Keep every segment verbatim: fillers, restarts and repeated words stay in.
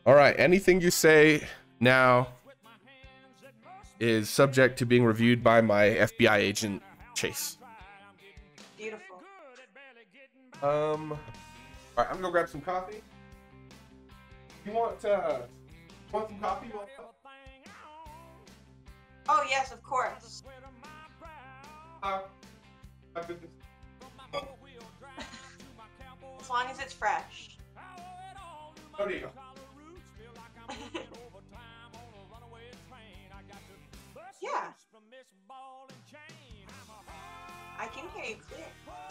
All right, anything you say now is subject to being reviewed by my F B I agent, Chase. Beautiful. Um, all right, I'm gonna grab some coffee. You want, uh, want some coffee? Want Oh, yes, of course. uh, As long as it's fresh. Oh, there you go. Yeah. I can hear you clear.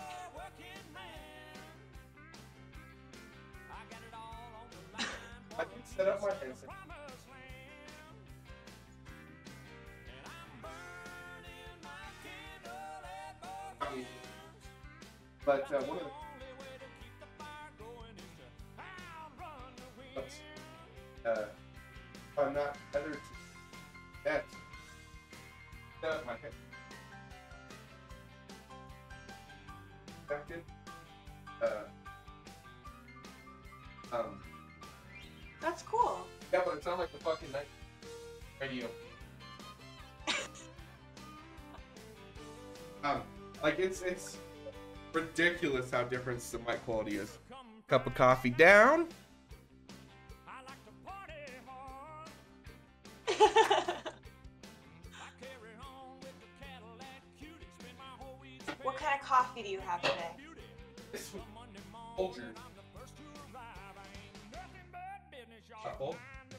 I can set up my headset. But uh, one of the uh, I'm not tethered to that. Set up my head. Affected. Uh, um. That's cool. Yeah, but it sounds like the fucking night radio. um, like it's it's ridiculous how different the mic quality is. Cup of coffee down. What kind of coffee do you have today? This one, Folgers. Shuffle.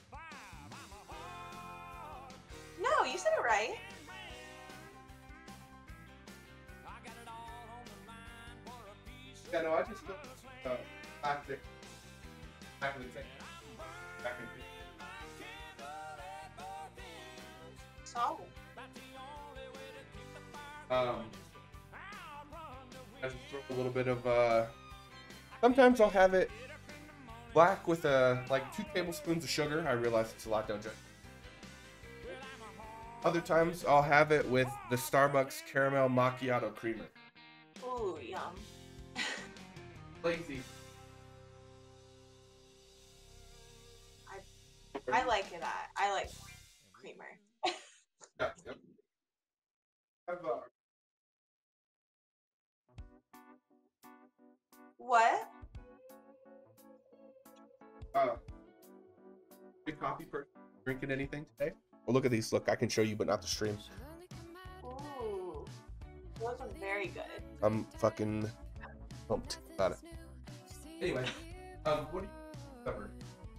No, you said it right. Yeah, no, I just looked uh, plastic. Back in the tank. Back in the Solid. Um, I just throw a little bit of, uh, sometimes I'll have it black with, uh, like two tablespoons of sugar. I realize it's a lot, don't you? Other times I'll have it with the Starbucks caramel macchiato creamer. Ooh, yum. Lazy. I, I like it. I, I like creamer. Yeah, yep. Have, uh, What? uh, big coffee person drinking anything today? Well, look at these. Look, I can show you, but not the stream. Ooh, those are very good. I'm fucking pumped about it. Anyway, um, what do you cover?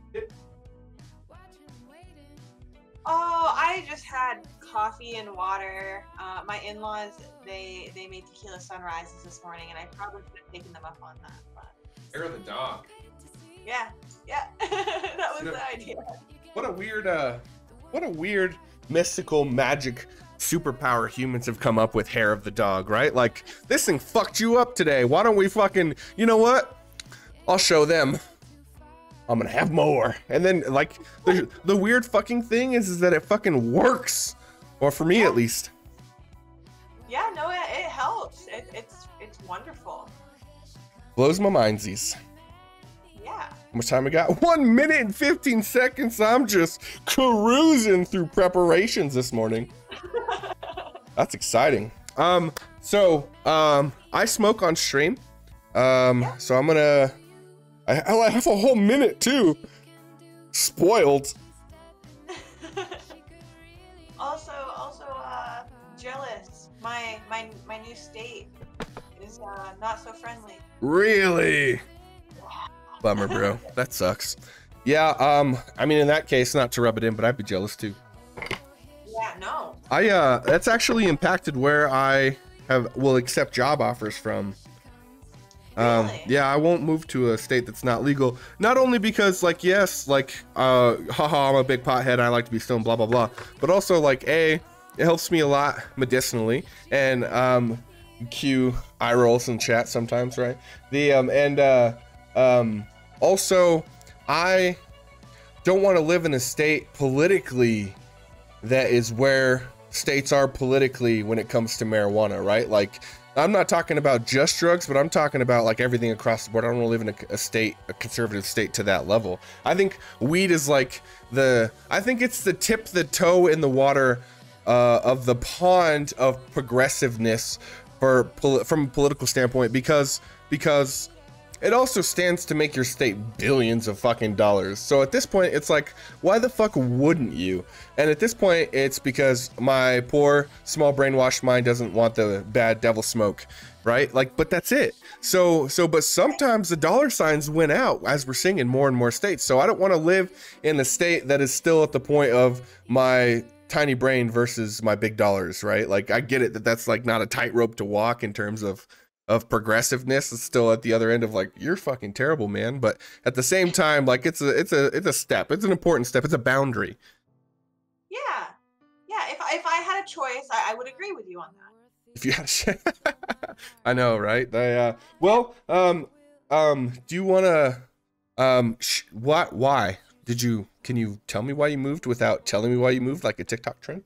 Oh, I just had coffee and water. Uh, my in-laws, they they made tequila sunrises this morning, and I probably could have taken them up on that. But Hair of the dog. yeah, yeah, that was You know, the idea. What a weird, uh, what a weird mystical magic superpower humans have come up with. Hair of the dog, right? Like, this thing fucked you up today. Why don't we fucking, you know what? I'll show them. I'm gonna have more. And then, like, the, the weird fucking thing is, is that it fucking works. Or for me, Yeah. at least. Yeah, no, it, it helps. It, it's it's wonderful. Blows my mindsies. Yeah. How much time we got? One minute and fifteen seconds. I'm just cruising through preparations this morning. That's exciting. Um, so, um, I smoke on stream. Um, Yeah. so I'm gonna, I, I have a whole minute too. Spoiled. also, also, uh, jealous. My my my new state is uh, not so friendly. Really? Bummer, bro. That sucks. Yeah, um, I mean, in that case, not to rub it in, but I'd be jealous too. Yeah, no. I, uh, that's actually impacted where I have, will accept job offers from. Um, Really? yeah, I won't move to a state that's not legal. Not only because, like, yes, like, uh, haha, I'm a big pothead, and I like to be stoned, blah, blah, blah. But also, like, A, it helps me a lot medicinally, and, um, cue eye rolls in chat sometimes, right? The, um, and, uh, um, also, I don't want to live in a state politically that is where states are politically when it comes to marijuana, right? Like, I'm not talking about just drugs, but I'm talking about like everything across the board. I don't want to live in a, a state, a conservative state to that level. I think weed is like the, I think it's the tip the toe in the water uh, of the pond of progressiveness for pol from a political standpoint, because because it also stands to make your state billions of fucking dollars. So at this point, it's like, why the fuck wouldn't you? And at this point, it's because my poor, small brainwashed mind doesn't want the bad devil smoke, right? Like, but that's it. So, so, but sometimes the dollar signs win out, as we're seeing in more and more states. So I don't want to live in a state that is still at the point of my tiny brain versus my big dollars, right? Like, I get it that that's like not a tightrope to walk in terms of of progressiveness. It's still at the other end of like, you're fucking terrible, man. But at the same time, like, it's a it's a it's a step. It's an important step. It's a boundary. Yeah, yeah. If if I had a choice, I, I would agree with you on that. If you had, a I know, right? I, uh, well, um, um, do you want to, um, sh what? Why did you? Can you tell me why you moved without telling me why you moved, like a TikTok trend?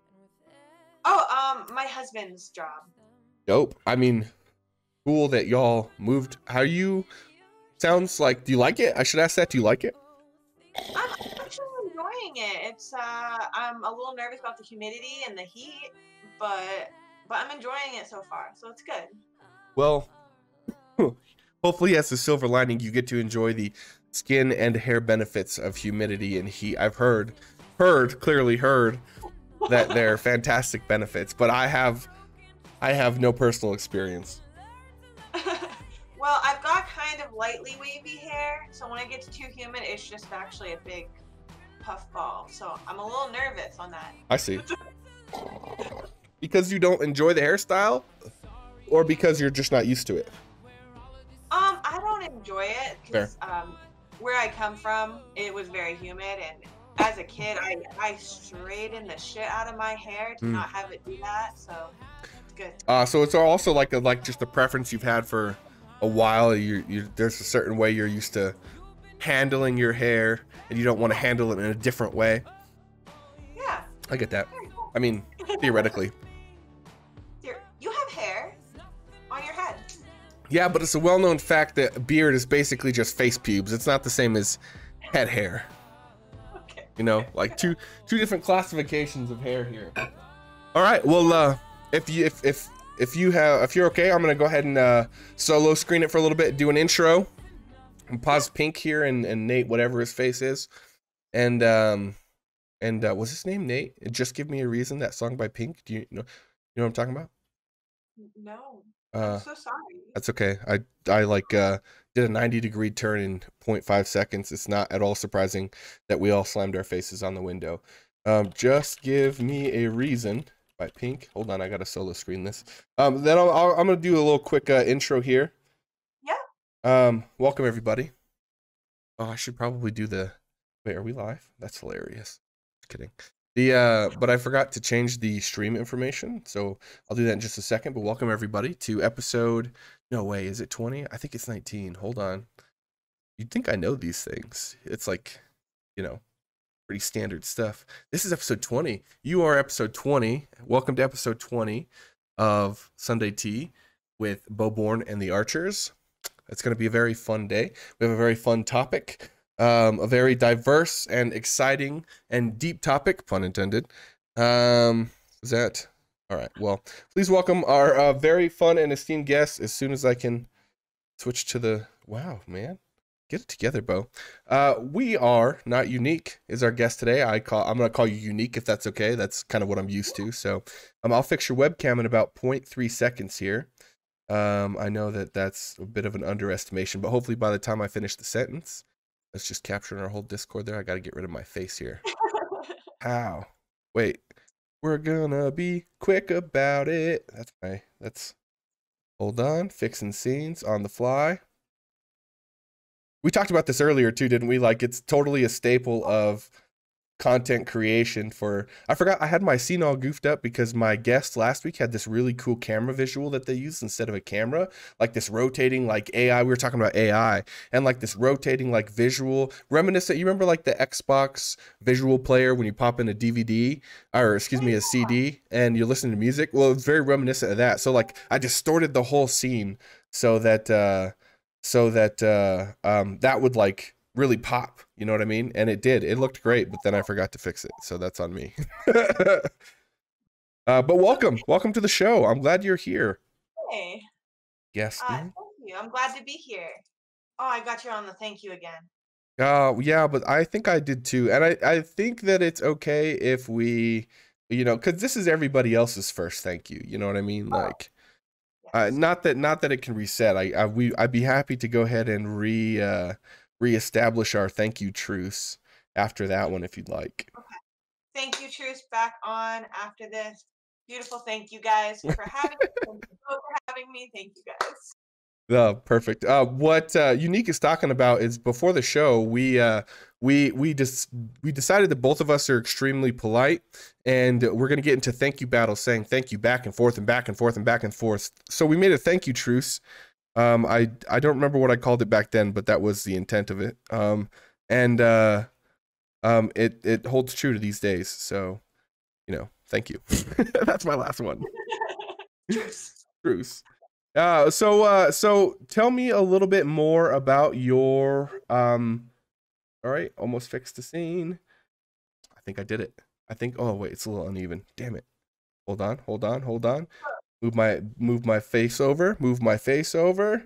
Oh, um, my husband's job. Dope. I mean, cool that y'all moved. How you? Sounds like. Do you like it? I should ask that. Do you like it? I'm actually enjoying it. It's uh, I'm a little nervous about the humidity and the heat, but but I'm enjoying it so far, so it's good. Well, hopefully as a silver lining, you get to enjoy the skin and hair benefits of humidity and heat. I've heard, heard, clearly heard that they're fantastic benefits, but I have, I have no personal experience. Well, I've got kind of lightly wavy hair, so when it gets too humid, it's just actually a big puff ball. So I'm a little nervous on that. I see. Because you don't enjoy the hairstyle, or because you're just not used to it? Um, I don't enjoy it because um, where I come from, it was very humid, and as a kid, I I straightened the shit out of my hair to mm. not have it do that. So it's good. Uh, so it's also like a, like just a preference you've had for a while. You you there's a certain way you're used to handling your hair, and you don't want to handle it in a different way. Yeah. I get that. I mean, theoretically. You have hair on your head. Yeah, but it's a well-known fact that beard is basically just face pubes. It's not the same as head hair. Okay. You know, like two two different classifications of hair here. All right. Well, uh, if you if if if you have if you're okay, I'm gonna go ahead and uh, solo screen it for a little bit, do an intro, and pause Pink here and and Nate, whatever his face is, and um and uh, was his name Nate? Just Give Me a Reason, that song by Pink. Do you know you know what I'm talking about? No. Uh, I'm so sorry. That's okay. I I like uh, did a ninety degree turn in zero point five seconds. It's not at all surprising that we all slammed our faces on the window. Um, Just Give Me a Reason by Pink. Hold on, I gotta solo screen this. Um, then I'll, I'll, I'm gonna do a little quick uh, intro here. Yeah. Um, welcome everybody. Oh, I should probably do the. Wait, are we live? That's hilarious. Just kidding. The uh, but I forgot to change the stream information, so I'll do that in just a second. But welcome everybody to episode. No way, is it twenty? I think it's nineteen. Hold on. You'd think I know these things. It's like, you know, pretty standard stuff. This is episode twenty. You are episode twenty. Welcome to episode twenty of Sunday Tea with Bowborne and the Archers. It's going to be a very fun day. We have a very fun topic. Um, a very diverse and exciting and deep topic, pun intended. Um, is that all right? Well, please welcome our uh, very fun and esteemed guests. As soon as I can switch to the wow, man, get it together, Bo. Uh, we are not unique. Is our guest today? I call. I'm gonna call you unique if that's okay. That's kind of what I'm used to. So, um, I'll fix your webcam in about zero point three seconds here. Um, I know that that's a bit of an underestimation, but hopefully by the time I finish the sentence. Let's just capture our whole Discord there. I got to get rid of my face here. How? Wait. We're gonna be quick about it. That's my, that's, hold on. Fixing scenes on the fly. We talked about this earlier too, didn't we? Like, it's totally a staple of content creation for, I forgot I had my scene all goofed up because my guest last week had this really cool camera visual that they used instead of a camera, like this rotating like A I. We were talking about A I and like this rotating like visual reminiscent. You remember like the Xbox visual player when you pop in a D V D or excuse me, a C D and you're listening to music? Well, it's very reminiscent of that. So like I distorted the whole scene so that uh so that uh um that would like really pop, you know what I mean? And it did. It looked great, but then I forgot to fix it, so that's on me. uh, but welcome, welcome to the show. I'm glad you're here. Hey. Yes. Uh, thank you. I'm glad to be here. Oh, I got you on the thank you again. Uh, yeah, but I think I did too, and I I think that it's okay if we, you know, because this is everybody else's first thank you. You know what I mean? Oh, like, yes. uh, not that not that it can reset. I I we I'd be happy to go ahead and re uh reestablish our thank you truce after that one if you'd like. Okay. Thank you, Truce, back on after this. Beautiful. Thank you guys for having me. Thank you both for having me. Thank you guys. Oh, perfect. Uh, what uh, Unique is talking about is before the show, we uh, we we just we decided that both of us are extremely polite, and we're gonna get into thank you battles, saying thank you back and forth and back and forth and back and forth. So we made a thank you truce. Um, I I don't remember what I called it back then, but that was the intent of it. Um, and uh, um, it it holds true to these days. So, you know, thank you. That's my last one. Truce. Truce. Uh, so uh, so tell me a little bit more about your um. All right, almost fixed the scene. I think I did it. I think. Oh wait, it's a little uneven. Damn it. Hold on. Hold on. Hold on. Move my move my face over. Move my face over.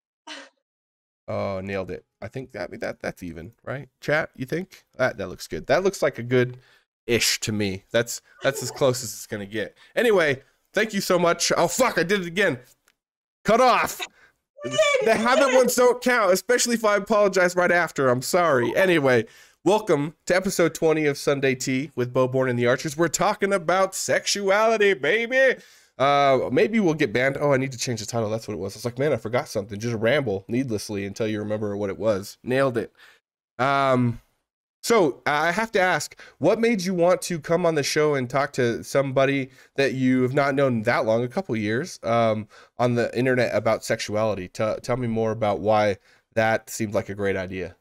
Oh, nailed it. I think that that that's even, right? Chat, you think? That that looks good. That looks like a good ish to me. That's that's as close as it's gonna get. Anyway, thank you so much. Oh fuck, I did it again. Cut off. The habit ones don't count, especially if I apologize right after. I'm sorry. Anyway, welcome to episode twenty of Sunday Tea with Bowborne and the Archers. We're talking about sexuality, baby. Uh, maybe we'll get banned. Oh, I need to change the title. That's what it was. I was like, man, I forgot something. Just ramble needlessly until you remember what it was. Nailed it. Um, so I have to ask, what made you want to come on the show and talk to somebody that you have not known that long, a couple of years, um, on the internet about sexuality? T- tell me more about why that seemed like a great idea.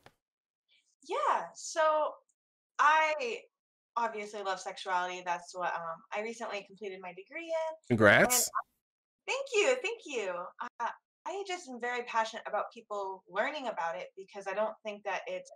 Yeah. So I obviously love sexuality. That's what um, I recently completed my degree in. And Congrats. thank you, thank you. Uh, I just am very passionate about people learning about it because I don't think that it's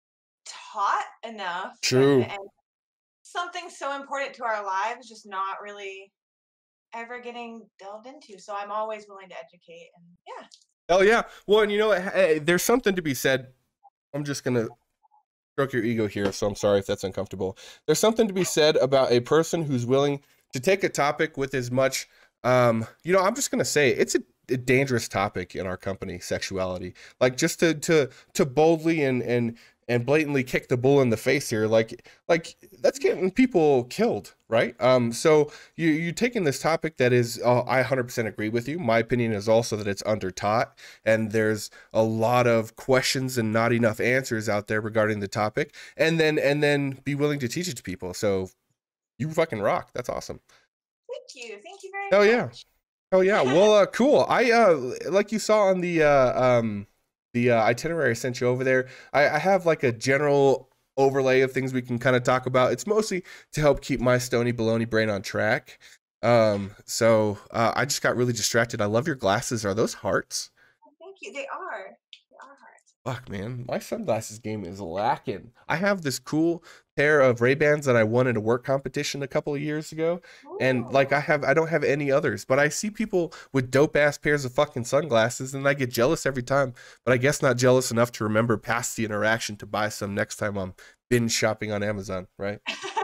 taught enough, and, True. and something so important to our lives just not really ever getting delved into. So I'm always willing to educate, and yeah. Oh yeah. Well, and you know, hey, there's something to be said. I'm just gonna stroke your ego here, so I'm sorry if that's uncomfortable. There's something to be said about a person who's willing to take a topic with as much, um, you know, I'm just gonna say it's a, a dangerous topic in our company, sexuality. Like just to to to boldly and and and blatantly kick the bull in the face here, like like that's getting people killed, right? Um, so you you taking this topic that is, uh, I one hundred percent agree with you. My opinion is also that it's undertaught, and there's a lot of questions and not enough answers out there regarding the topic, and then and then be willing to teach it to people. So you fucking rock. That's awesome. Thank you, thank you very Hell yeah. much. Oh yeah. Well, uh, cool. I uh, like you saw on the uh, um, the uh, itinerary I sent you over there. I, I have like a general overlay of things we can kind of talk about. It's mostly to help keep my stony baloney brain on track. Um, so uh, I just got really distracted. I love your glasses. Are those hearts? Thank you. They are. They are hearts. Fuck, man, my sunglasses game is lacking. I have this cool pair of Ray-Bans that I won at a work competition a couple of years ago, and like Ooh. I have, I don't have any others. But I see people with dope ass pairs of fucking sunglasses, and I get jealous every time. But I guess not jealous enough to remember past the interaction to buy some next time I'm binge shopping on Amazon, right?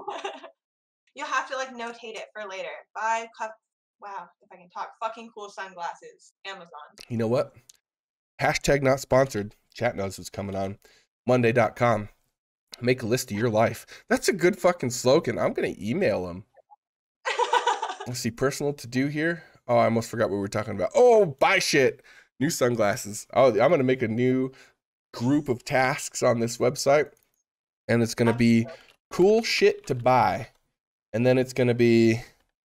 You'll have to like notate it for later. Buy cup. Wow, if I can talk, fucking cool sunglasses. Amazon. You know what? Hashtag not sponsored. Chat knows what's coming on. Monday dot com. Make a list of your life. That's a good fucking slogan. I'm gonna email them. Let's see, personal to do here. Oh, I almost forgot what we were talking about. Oh, buy shit. New sunglasses. Oh, I'm gonna make a new group of tasks on this website, and it's gonna be cool shit to buy. And then it's going to be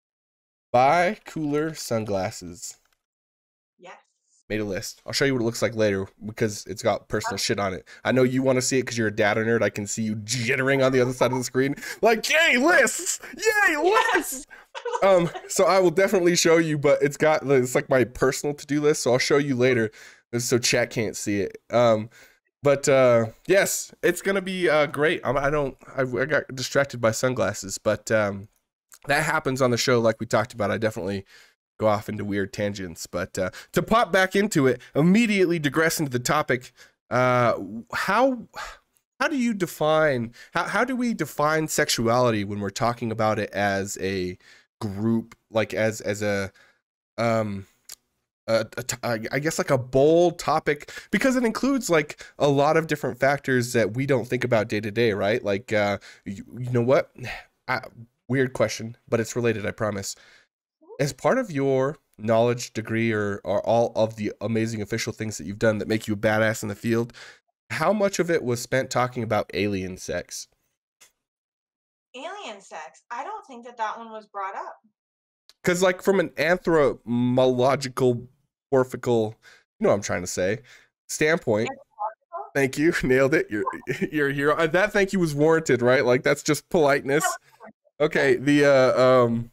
buy cooler sunglasses. Yes. Made a list. I'll show you what it looks like later because it's got personal Okay. shit on it. I know you want to see it because you're a data nerd. I can see you jittering on the other side of the screen. Like, yay, lists! Yay, lists! Um, so I will definitely show you, but it's got, it's like my personal to-do list, so I'll show you later so chat can't see it. Um, but uh, yes, it's gonna be uh, great. I'm, I don't, I, I got distracted by sunglasses, but um, that happens on the show like we talked about. I definitely go off into weird tangents, but uh, to pop back into it, immediately digress into the topic. Uh, how how do you define how how do we define sexuality when we're talking about it as a group, like as as a um a, a, I guess like a bold topic, because it includes like a lot of different factors that we don't think about day to day, right? Like uh, you, you know what? I, weird question, but it's related, I promise. As part of your knowledge degree or, or all of the amazing official things that you've done that make you a badass in the field, how much of it was spent talking about alien sex? Alien sex. I don't think that that one was brought up. Because like from an anthropological, orphical, you know what I'm trying to say, standpoint. Thank you. Nailed it. You're, you're a hero. That thank you was warranted, right? Like that's just politeness. Okay. The, uh, um,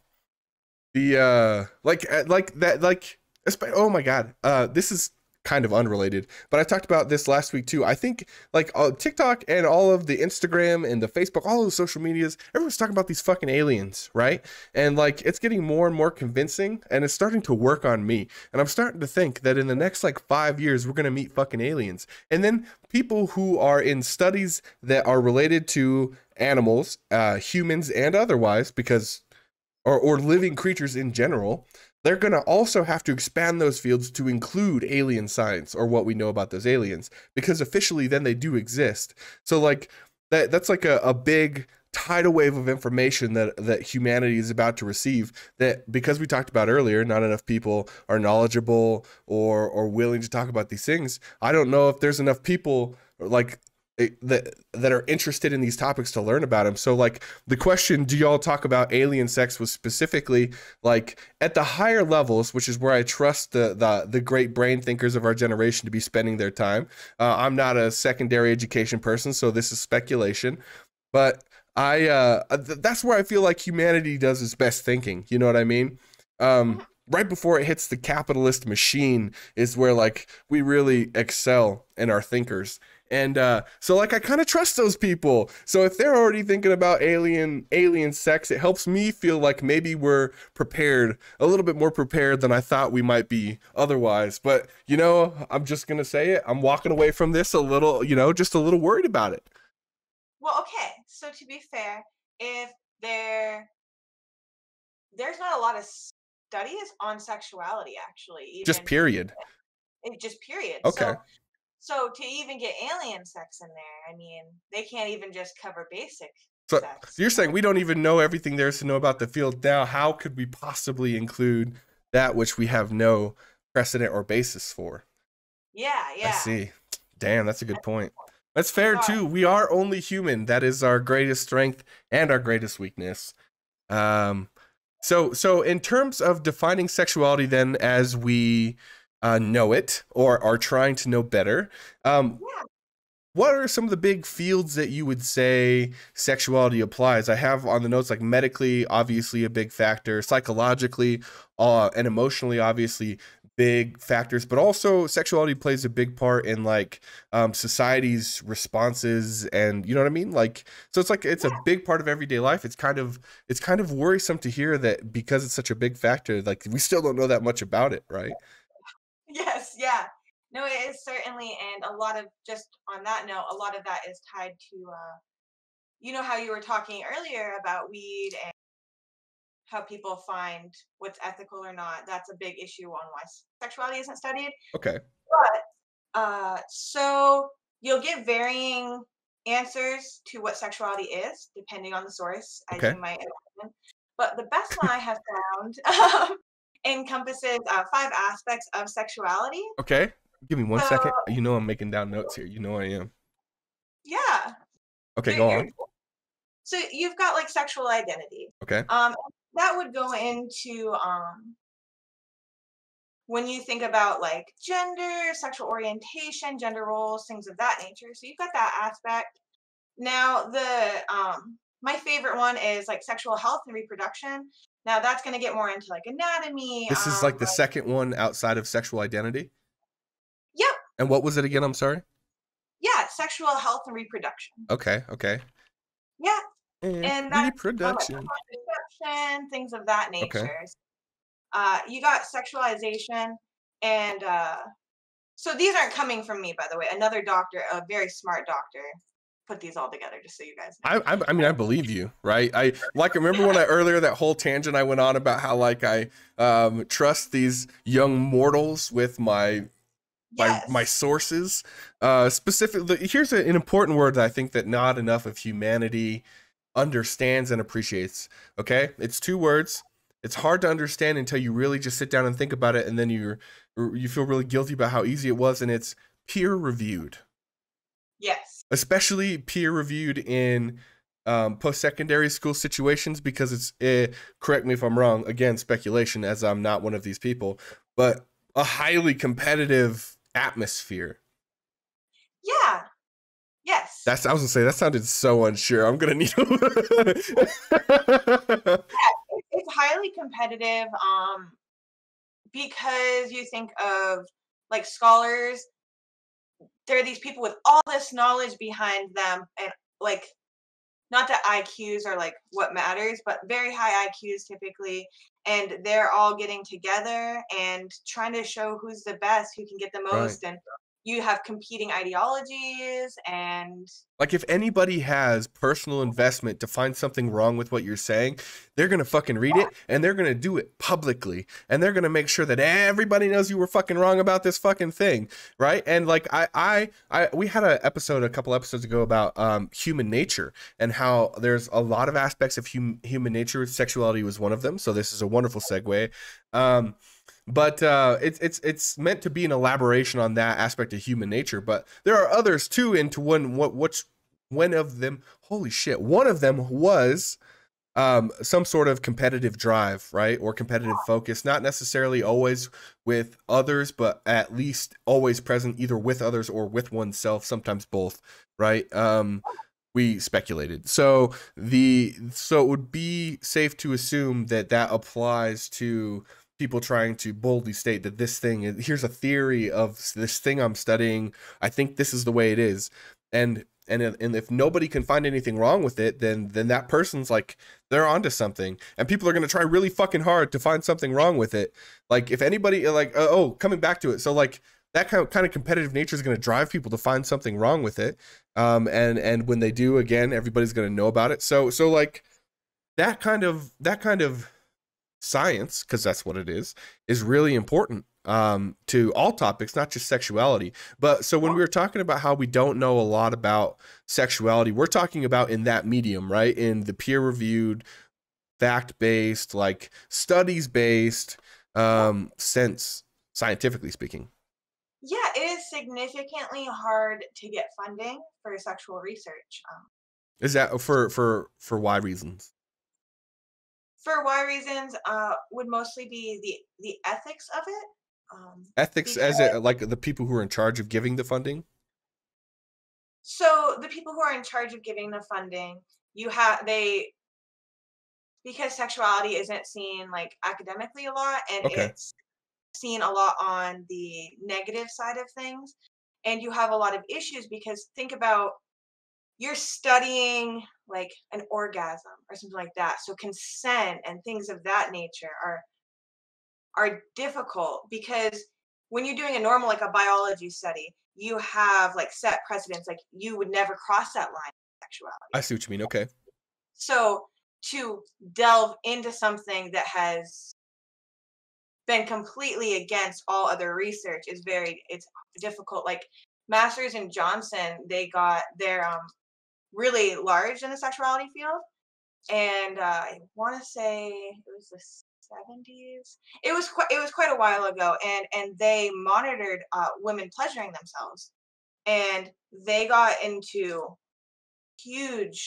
The uh like like that like oh my god, uh this is kind of unrelated, but I talked about this last week too. I think like uh, TikTok and all of the Instagram and the Facebook, all of the social medias, everyone's talking about these fucking aliens, right? And like it's getting more and more convincing, and it's starting to work on me. And I'm starting to think that in the next like five years we're gonna meet fucking aliens, and then people who are in studies that are related to animals, uh humans and otherwise, because or, or living creatures in general, they're going to also have to expand those fields to include alien science or what we know about those aliens, because officially then they do exist. So like that that's like a, a big tidal wave of information that that humanity is about to receive, that because we talked about earlier, not enough people are knowledgeable or or willing to talk about these things. I don't know if there's enough people like that that are interested in these topics to learn about them. So like the question, do y'all talk about alien sex, was specifically like at the higher levels, which is where I trust the the, the great brain thinkers of our generation to be spending their time. Uh, I'm not a secondary education person, so this is speculation, but I uh, th- that's where I feel like humanity does its best thinking. You know what I mean? Um, right before it hits the capitalist machine is where like we really excel in our thinkers. And uh, so like I kind of trust those people. So if they're already thinking about alien alien sex, it helps me feel like maybe we're prepared, a little bit more prepared than I thought we might be otherwise. But, you know, I'm just going to say it. I'm walking away from this a little, you know, just a little worried about it. Well, okay. So to be fair, if there there's not a lot of studies on sexuality, actually, Just even period. it just period. Okay. So so to even get alien sex in there, I mean, they can't even just cover basic So sex. you're saying we don't even know everything there is to know about the field now. How could we possibly include that which we have no precedent or basis for? Yeah, yeah. I see. Damn, that's a good point. That's fair too. We are only human. That is our greatest strength and our greatest weakness. Um, so so in terms of defining sexuality, then, as we uh, know it or are trying to know better, um, Yeah. what are some of the big fields that you would say sexuality applies? I have on the notes like medically, obviously a big factor, psychologically, uh, and emotionally, obviously big factors, but also sexuality plays a big part in like um, society's responses, and you know what I mean? Like, so it's like it's a big part of everyday life. It's kind of it's kind of worrisome to hear that because it's such a big factor, like we still don't know that much about it, right? Yes, yeah. No, it is certainly, and a lot of, just on that note, a lot of that is tied to, uh, you know, how you were talking earlier about weed and how people find what's ethical or not. That's a big issue on why sexuality isn't studied. Okay. But uh, so you'll get varying answers to what sexuality is, depending on the source, as Okay. you might imagine. But the best one I have found um, encompasses uh, five aspects of sexuality. Okay. Give me one So, second. You know I'm making down notes here. You know I am. yeah. Okay, You're, go you're, on. So you've got like sexual identity. Okay. Um, that would go into um, when you think about like gender, sexual orientation, gender roles, things of that nature. So you've got that aspect. Now the um, my favorite one is like sexual health and reproduction. Now that's going to get more into like anatomy. This is Um, like the second one outside of sexual identity. yep, And what was it again? I'm sorry. yeah, sexual health and reproduction. Okay. Okay. Yeah, And and that's um, like reproduction. contraception, things of that Okay. nature. Uh, you got sexualization, and uh, so these aren't coming from me, by the way. Another doctor, a very smart doctor, put these all together, just so you guys know. I, I, I mean, I believe you, right? I like remember when I earlier that whole tangent I went on about how like I um, trust these young mortals with my my my Yes. sources. Uh, specifically, here's a, an important word that I think that not enough of humanity understands and appreciates. Okay, it's two words. It's hard to understand until you really just sit down and think about it, and then you you feel really guilty about how easy it was. And it's peer reviewed. Yes. Especially peer reviewed in um, post-secondary school situations, because it's eh, correct me if I'm wrong, again speculation as I'm not one of these people, but a highly competitive atmosphere. Yeah. Yes. That's I was gonna say that sounded so unsure. I'm gonna need Yeah, it, it's highly competitive. Um, because you think of like scholars, there are these people with all this knowledge behind them, and like not that I Qs are like what matters, but very high I Qs typically, and they're all getting together and trying to show who's the best, who can get the right. most, and you have competing ideologies and Like if anybody has personal investment to find something wrong with what you're saying, they're going to fucking read it and they're going to do it publicly. And they're going to make sure that everybody knows you were fucking wrong about this fucking thing. Right. And like I, I, I we had an episode a couple episodes ago about um, human nature and how there's a lot of aspects of hum, human nature. Sexuality was one of them. So this is a wonderful segue. Um, But uh, it's it's it's meant to be an elaboration on that aspect of human nature. But there are others too. Into one what what's one of them? Holy shit! One of them was um, some sort of competitive drive, right, or competitive focus. Not necessarily always with others, but at least always present either with others or with oneself. Sometimes both, right? Um, we speculated. So the so it would be safe to assume that that applies to people trying to boldly state that this thing is, here's a theory of this thing I'm studying. I think this is the way it is. And and and if nobody can find anything wrong with it, then then that person's like they're onto something. And people are going to try really fucking hard to find something wrong with it. Like if anybody like uh, oh, coming back to it. So like that kind of, kind of competitive nature is going to drive people to find something wrong with it. Um, and and when they do, again, everybody's going to know about it. So so like that kind of that kind of science, because that's what it is, is really important um, to all topics, not just sexuality. But so when we were talking about how we don't know a lot about sexuality, we're talking about in that medium, right? In the peer-reviewed, fact-based, like studies-based um, sense, scientifically speaking. yeah, it is significantly hard to get funding for sexual research. Um, Is that for for for why reasons? for why reasons uh, would mostly be the the ethics of it. Um, Ethics, because as it like the people who are in charge of giving the funding. so the people who are in charge of giving the funding, you have they because sexuality isn't seen like academically a lot, and Okay. it's seen a lot on the negative side of things, and you have a lot of issues because think about you're studying like an orgasm or something like that, so consent and things of that nature are are difficult because when you're doing a normal like a biology study, you have like set precedents, like you would never cross that line of sexuality. I see what you mean. Okay. So to delve into something that has been completely against all other research is very it's difficult. Like Masters and Johnson, they got their um really large in the sexuality field, and uh, I want to say it was the seventies. It was quite it was quite a while ago, and and they monitored uh, women pleasuring themselves, and they got into huge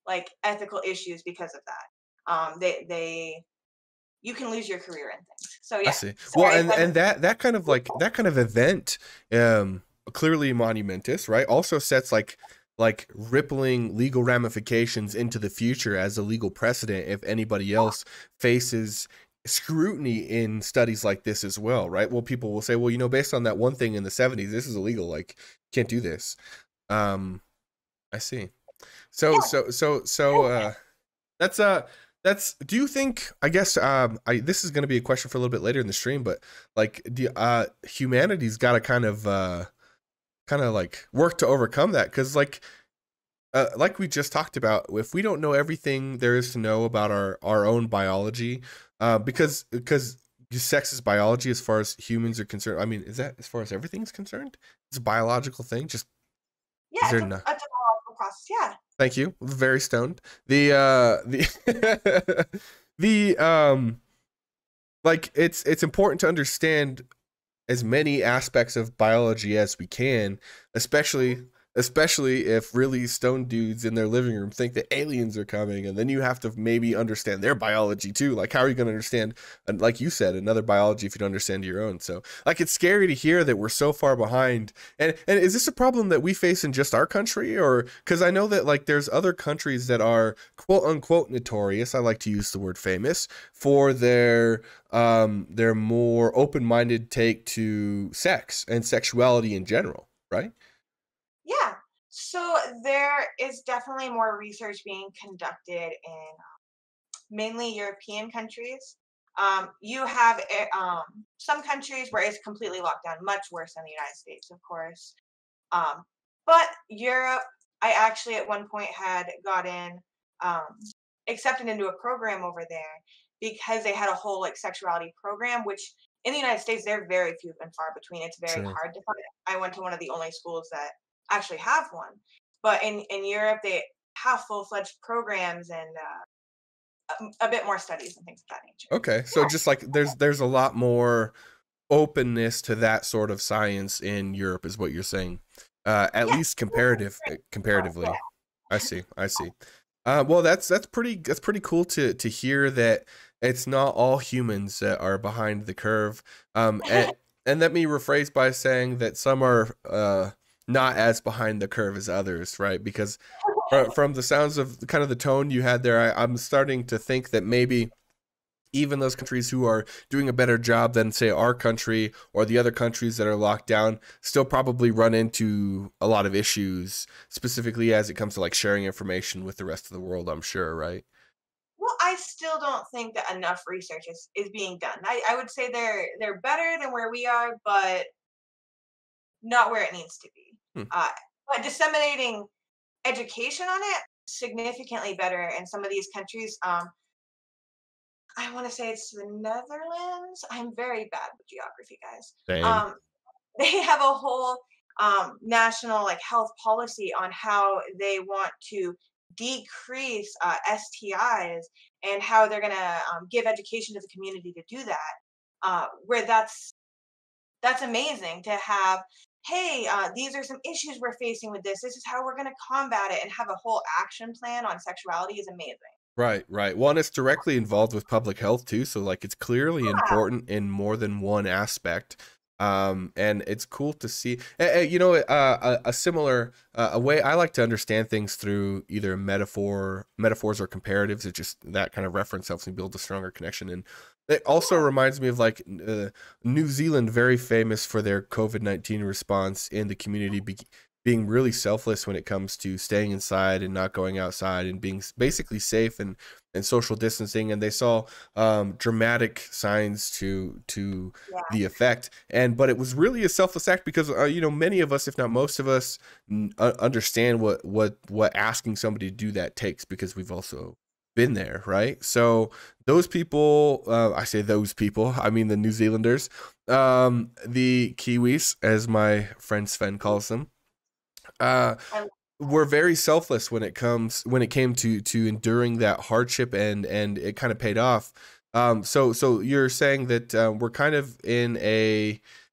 like ethical issues because of that. Um, they they you can lose your career and things. So I yeah, see. Well, sorry. and and that that kind of like that kind of event, um, clearly monumentous, right? Also sets like like rippling legal ramifications into the future as a legal precedent if anybody else faces scrutiny in studies like this as well, right? Well, people will say, well, you know, based on that one thing in the seventies, this is illegal. Like, can't do this. Um, I see. So Yeah, so so so uh that's uh that's do you think I guess um I this is going to be a question for a little bit later in the stream, but like do uh humanity's got to kind of uh kind of like work to overcome that, cuz like uh, like we just talked about, if we don't know everything there is to know about our our own biology, uh because because sex is biology as far as humans are concerned. I mean, is that as far as everything's concerned? It's a biological thing. Just is yeah, there it's a, no it's a biological process. Yeah, Thank you. Very stoned. The uh the the um like it's it's important to understand as many aspects of biology as we can, especially especially if really stoned dudes in their living room think that aliens are coming, and then you have to maybe understand their biology too. Like, how are you going to understand, like you said, another biology if you don't understand your own? So, like, it's scary to hear that we're so far behind. And and is this a problem that we face in just our country, or because I know that like there's other countries that are quote unquote notorious. I like to use the word famous for their um their more open-minded take to sex and sexuality in general, right? yeah. So there is definitely more research being conducted in mainly European countries. Um, you have eh, um, some countries where it's completely locked down, much worse than the United States, of course. Um, but Europe, I actually at one point had gotten um, accepted into a program over there because they had a whole like sexuality program, which in the United States they're very few and far between. It's very Sure. hard to find. I went to one of the only schools that actually have one, but in in Europe they have full fledged programs and uh, a, a bit more studies and things of that nature. Okay, so just like there's there's a lot more openness to that sort of science in Europe is what you're saying, uh at Yeah, least comparative uh, yeah, comparatively. I see, I see. Uh well, that's that's pretty that's pretty cool to to hear that it's not all humans that are behind the curve. Um and and let me rephrase by saying that some are uh not as behind the curve as others, right? Because fro- from the sounds of kind of the tone you had there, I, I'm starting to think that maybe even those countries who are doing a better job than say our country or the other countries that are locked down still probably run into a lot of issues, specifically as it comes to like sharing information with the rest of the world, I'm sure, right? well, I still don't think that enough research is, is being done. I, I would say they're they're better than where we are, but not where it needs to be. Hmm. Uh, but disseminating education on it significantly better in some of these countries. Um, I want to say it's the Netherlands. I'm very bad with geography, guys. Same. Um, they have a whole um, national like health policy on how they want to decrease uh, S T Is and how they're going to um, give education to the community to do that. Uh, where that's that's amazing to have. Hey, uh, these are some issues we're facing with this. This is how we're going to combat it, and have a whole action plan on sexuality is amazing. Right, right. One, it's directly involved with public health too, so like it's clearly Yeah, important in more than one aspect. Um, and it's cool to see. eh, eh, you know, uh, a, a similar uh, a way I like to understand things through either metaphor, metaphors or comparatives. It just that kind of reference helps me build a stronger connection. And it also reminds me of like uh, New Zealand, very famous for their COVID nineteen response in the community. Be being really selfless when it comes to staying inside and not going outside and being s- basically safe and and social distancing, and they saw um dramatic signs to to yeah, the effect. And but it was really a selfless act because uh, you know, many of us, if not most of us, n- uh, understand what what what asking somebody to do that takes, because we've also been there, right? So those people, uh, I say those people, I mean the New Zealanders, um the Kiwis, as my friend Sven calls them, uh I, we're very selfless when it comes when it came to to enduring that hardship, and and it kind of paid off. Um so so you're saying that uh, we're kind of in a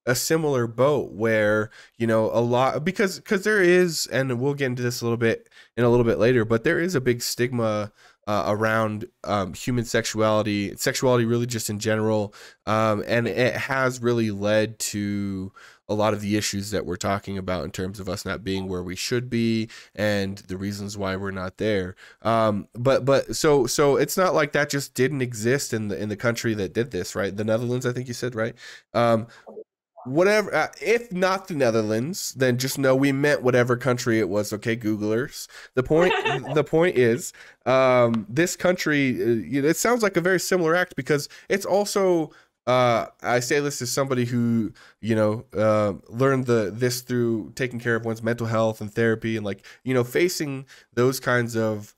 a similar boat where, you know, a lot, because because there is, and we'll get into this a little bit in a little bit later, but there is a big stigma uh, around um, human sexuality, sexuality really just in general, um, and it has really led to a lot of the issues that we're talking about in terms of us not being where we should be and the reasons why we're not there. Um, but but so so it's not like that just didn't exist in the in the country that did this, right? The Netherlands, I think you said, right? Um, whatever, uh, if not the Netherlands, then just know we meant whatever country it was. Okay, Googlers. The point the point is, um, this country, uh, you know, it sounds like a very similar act because it's also, uh, I say this as somebody who, you know, uh, learned the this through taking care of one's mental health and therapy, and like, you know, facing those kinds of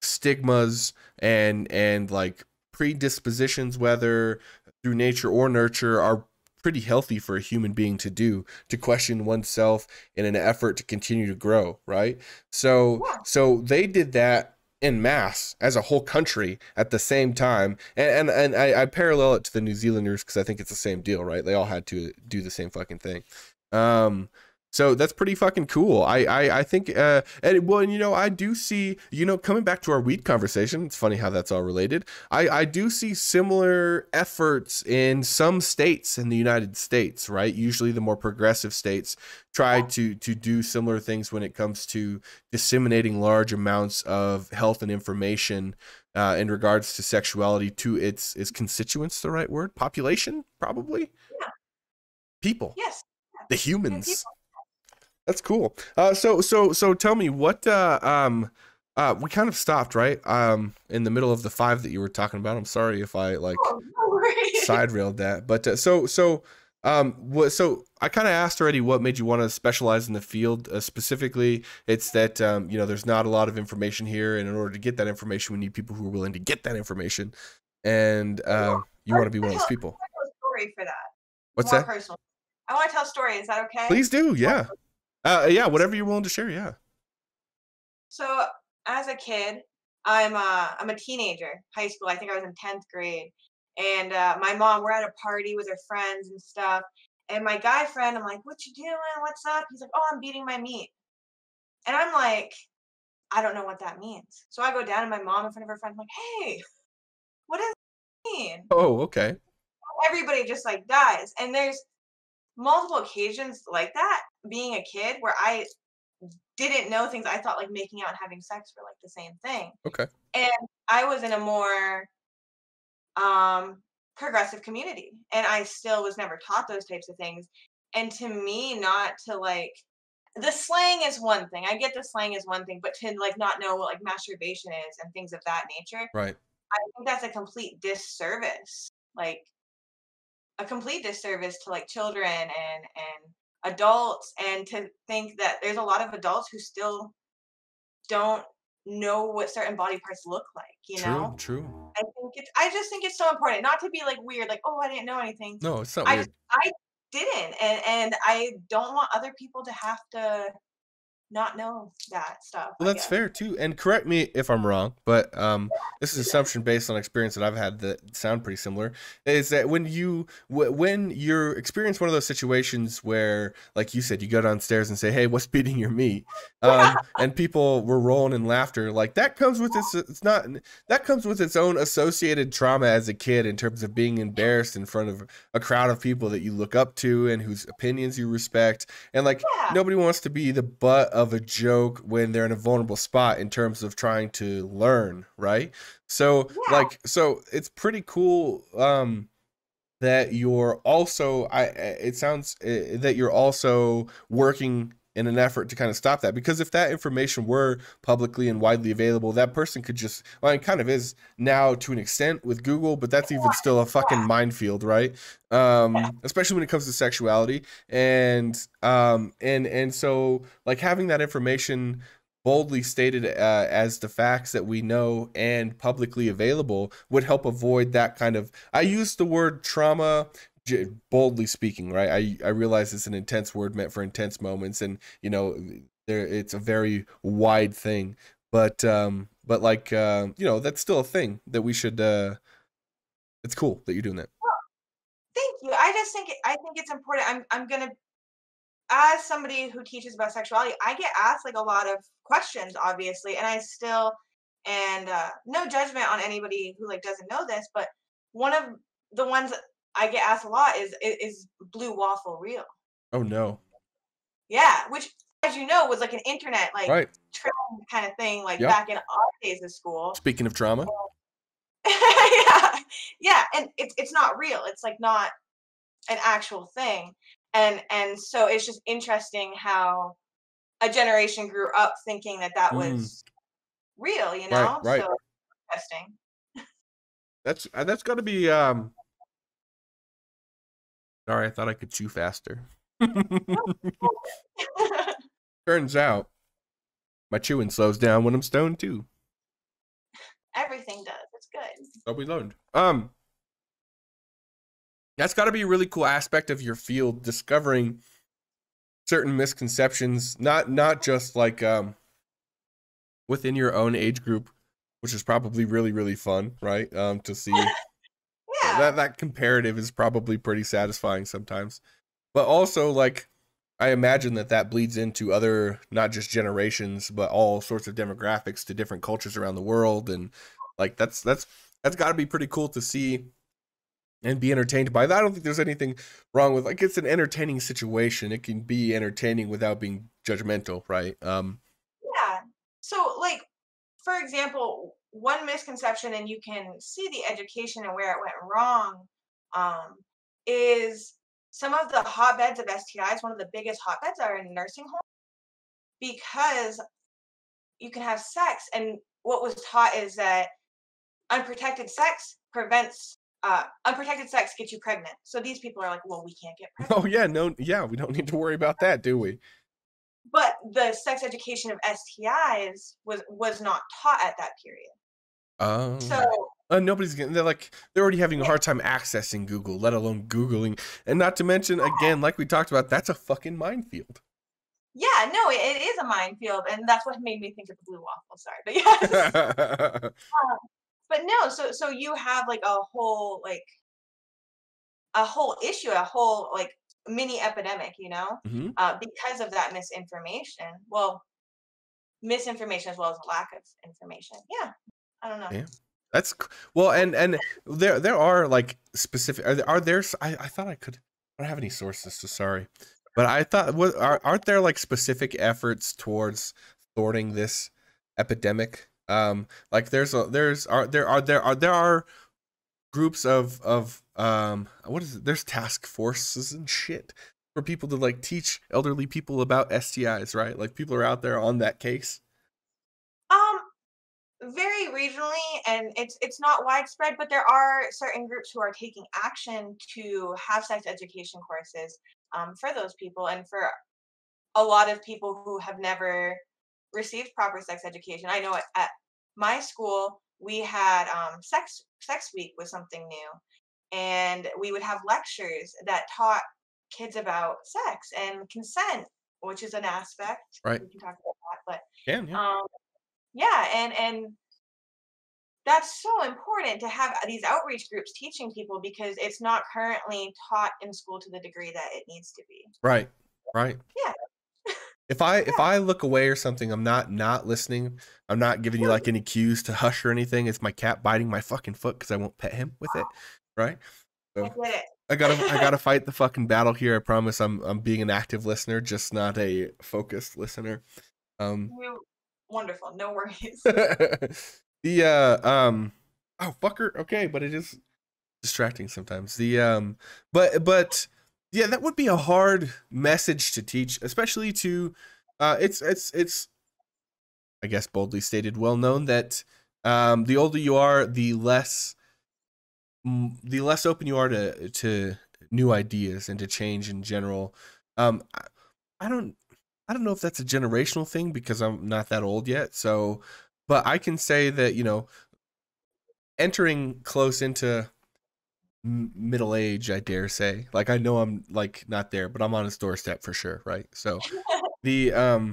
stigmas and and like predispositions, whether through nature or nurture, are pretty healthy for a human being to do, to question oneself in an effort to continue to grow, right? So Yeah. so they did that in mass as a whole country at the same time, and and, and I, I parallel it to the New Zealanders because I think it's the same deal, right? They all had to do the same fucking thing. um so that's pretty fucking cool. I I, I think, uh, and well, and, you know, I do see, you know, coming back to our weed conversation, it's funny how that's all related. I, I do see similar efforts in some states in the United States, right? Usually the more progressive states try to to do similar things when it comes to disseminating large amounts of health and information uh, in regards to sexuality to its its constituents, the right word? Population, probably? Yeah. People. Yes. Yeah. The The humans. people. That's cool. Uh, so so so tell me what uh, um uh we kind of stopped right um in the middle of the five that you were talking about. I'm sorry if I like Oh, no worries. side railed that, but uh, so so um what so I kind of asked already what made you want to specialize in the field, uh, specifically. It's that um you know, there's not a lot of information here, and in order to get that information, we need people who are willing to get that information, and Yeah. uh, you I want to be one want of to those tell, people. I want to tell a story for that. What's More that? personal. I want to tell a story. Is that okay? Please do. More Yeah. Uh, yeah. Whatever you're willing to share. Yeah. So as a kid, I'm uh I'm a teenager, high school. I think I was in tenth grade, and uh, my mom, we're at a party with her friends and stuff. And my guy friend, I'm like, "What you doing? What's up?" He's like, "Oh, I'm beating my meat." And I'm like, I don't know what that means. So I go down to my mom in front of her friends. I'm like, "Hey, what does it mean?" Oh, okay. Everybody just like dies. And there's multiple occasions like that being a kid where I didn't know things. I thought like making out and having sex were like the same thing. Okay. And I was in a more um progressive community, and I still was never taught those types of things. And to me, not to like, the slang is one thing. I get the slang is one thing, but to like not know what like masturbation is and things of that nature, Right. I think that's a complete disservice. Like a complete disservice to like children and and adults, and to think that there's a lot of adults who still don't know what certain body parts look like, you True. know? True. I think it's I just think it's so important not to be like weird, like, oh, I didn't know anything. No, it's not I just weird. I didn't, and and I don't want other people to have to not know that stuff, Well, I that's guess. fair too. And correct me if I'm wrong, but um, this is assumption based on experience that I've had that sound pretty similar. Is that when you w- when you're experience one of those situations where, like you said, you go downstairs and say, "Hey, what's beating your meat?" Um, and people were rolling in laughter. Like that comes with its. It's not that comes with its own associated trauma as a kid in terms of being embarrassed in front of a crowd of people that you look up to and whose opinions you respect, and like Yeah, nobody wants to be the butt of a joke when they're in a vulnerable spot in terms of trying to learn, right? So yeah, like so it's pretty cool um that you're also I it sounds uh, that you're also working in an effort to kind of stop that, because if that information were publicly and widely available, that person could just, well, it kind of is now to an extent with Google, but that's even still a fucking minefield, right? yeah, Um especially when it comes to sexuality, and um and and so like having that information boldly stated uh, as the facts that we know and publicly available would help avoid that kind of, I use the word trauma j- boldly speaking, right? I I realize it's an intense word meant for intense moments, and you know, there it's a very wide thing, but um but like uh, you know, that's still a thing that we should uh it's cool that you're doing that. thank you. I just think it, I think it's important. I'm I'm gonna as somebody who teaches about sexuality, I get asked like a lot of questions, obviously, and I still and uh, no judgment on anybody who like doesn't know this, but one of the ones that I get asked a lot is is, is blue waffle real? Oh no. Yeah, which as you know was like an internet like Right. trend kind of thing, like Yep. back in our days of school. Speaking of trauma. Yeah, yeah, and it's it's not real. It's like not an actual thing, and and so it's just interesting how a generation grew up thinking that that Mm, was real, you right, know? right. So interesting. That's uh, that's got to be. Um. Sorry, I thought I could chew faster. Turns out my chewing slows down when I'm stoned too. Everything does. It's good. So we learned. Um. That's got to be a really cool aspect of your field, discovering certain misconceptions, not not just like um within your own age group, which is probably really really fun, right? Um, to see Yeah. that that comparative is probably pretty satisfying sometimes, but also like I imagine that that bleeds into other not just generations, but all sorts of demographics to different cultures around the world, and like that's that's that's got to be pretty cool to see and be entertained by that. I don't think there's anything wrong with like it's an entertaining situation. It can be entertaining without being judgmental, right? Um, Yeah. So like for example, one misconception and you can see the education and where it went wrong um is some of the hotbeds of S T Is, one of the biggest hotbeds are in nursing homes because you can have sex and what was taught is that unprotected sex prevents uh, unprotected sex gets you pregnant. So these people are like, well, we can't get oh pregnant. yeah, no, yeah, we don't need to worry about that, do we? But the sex education of S T Is was was not taught at that period. Um, So uh, nobody's getting. They're like they're already having a yeah, hard time accessing Google, let alone Googling, and not to mention again, like we talked about, that's a fucking minefield. yeah, no, it, it is a minefield, and that's what made me think of the blue waffle. Sorry, but yes, um, but no. So so you have like a whole like a whole issue, a whole like mini epidemic, you know, hmm uh, because of that misinformation. Well, misinformation as well as a lack of information. Yeah, I don't know. Yeah, that's c- well, and and there there are like specific. Are there, are there s- I, I thought I could. I don't have any sources, so sorry, but I thought what are aren't there like specific efforts towards thwarting this epidemic? Um, like there's a there's are there are there are there are groups of of um what is it? There's task forces and shit for people to like teach elderly people about S T Is, right? Like people are out there on that case. Um, very regionally, and it's it's not widespread, but there are certain groups who are taking action to have sex education courses um, for those people, and for a lot of people who have never received proper sex education. I know at, at my school we had um, sex sex week was something new, and we would have lectures that taught kids about sex and consent, which is an aspect Right? we can talk about that. Can But yeah. um, yeah, and and that's so important to have these outreach groups teaching people because it's not currently taught in school to the degree that it needs to be. Right. Right. Yeah, If I if yeah. I look away or something, I'm not not listening. I'm not giving you like any cues to hush or anything. It's my cat biting my fucking foot because I won't pet him with it, right? I So get I gotta I it. gotta fight the fucking battle here. I promise. I'm I'm being an active listener, just not a focused listener. Um, You wonderful, no worries. the uh um oh fucker. Okay, but it is distracting sometimes. The um, but but yeah, that would be a hard message to teach, especially to uh, it's it's it's I guess boldly stated, well known that um, the older you are, the less mm, the less open you are to to new ideas and to change in general. Um, I, I don't I don't know if that's a generational thing because I'm not that old yet. So, but I can say that you know entering close into m- middle age, I dare say. Like I know I'm like not there, but I'm on his doorstep for sure, right? So the um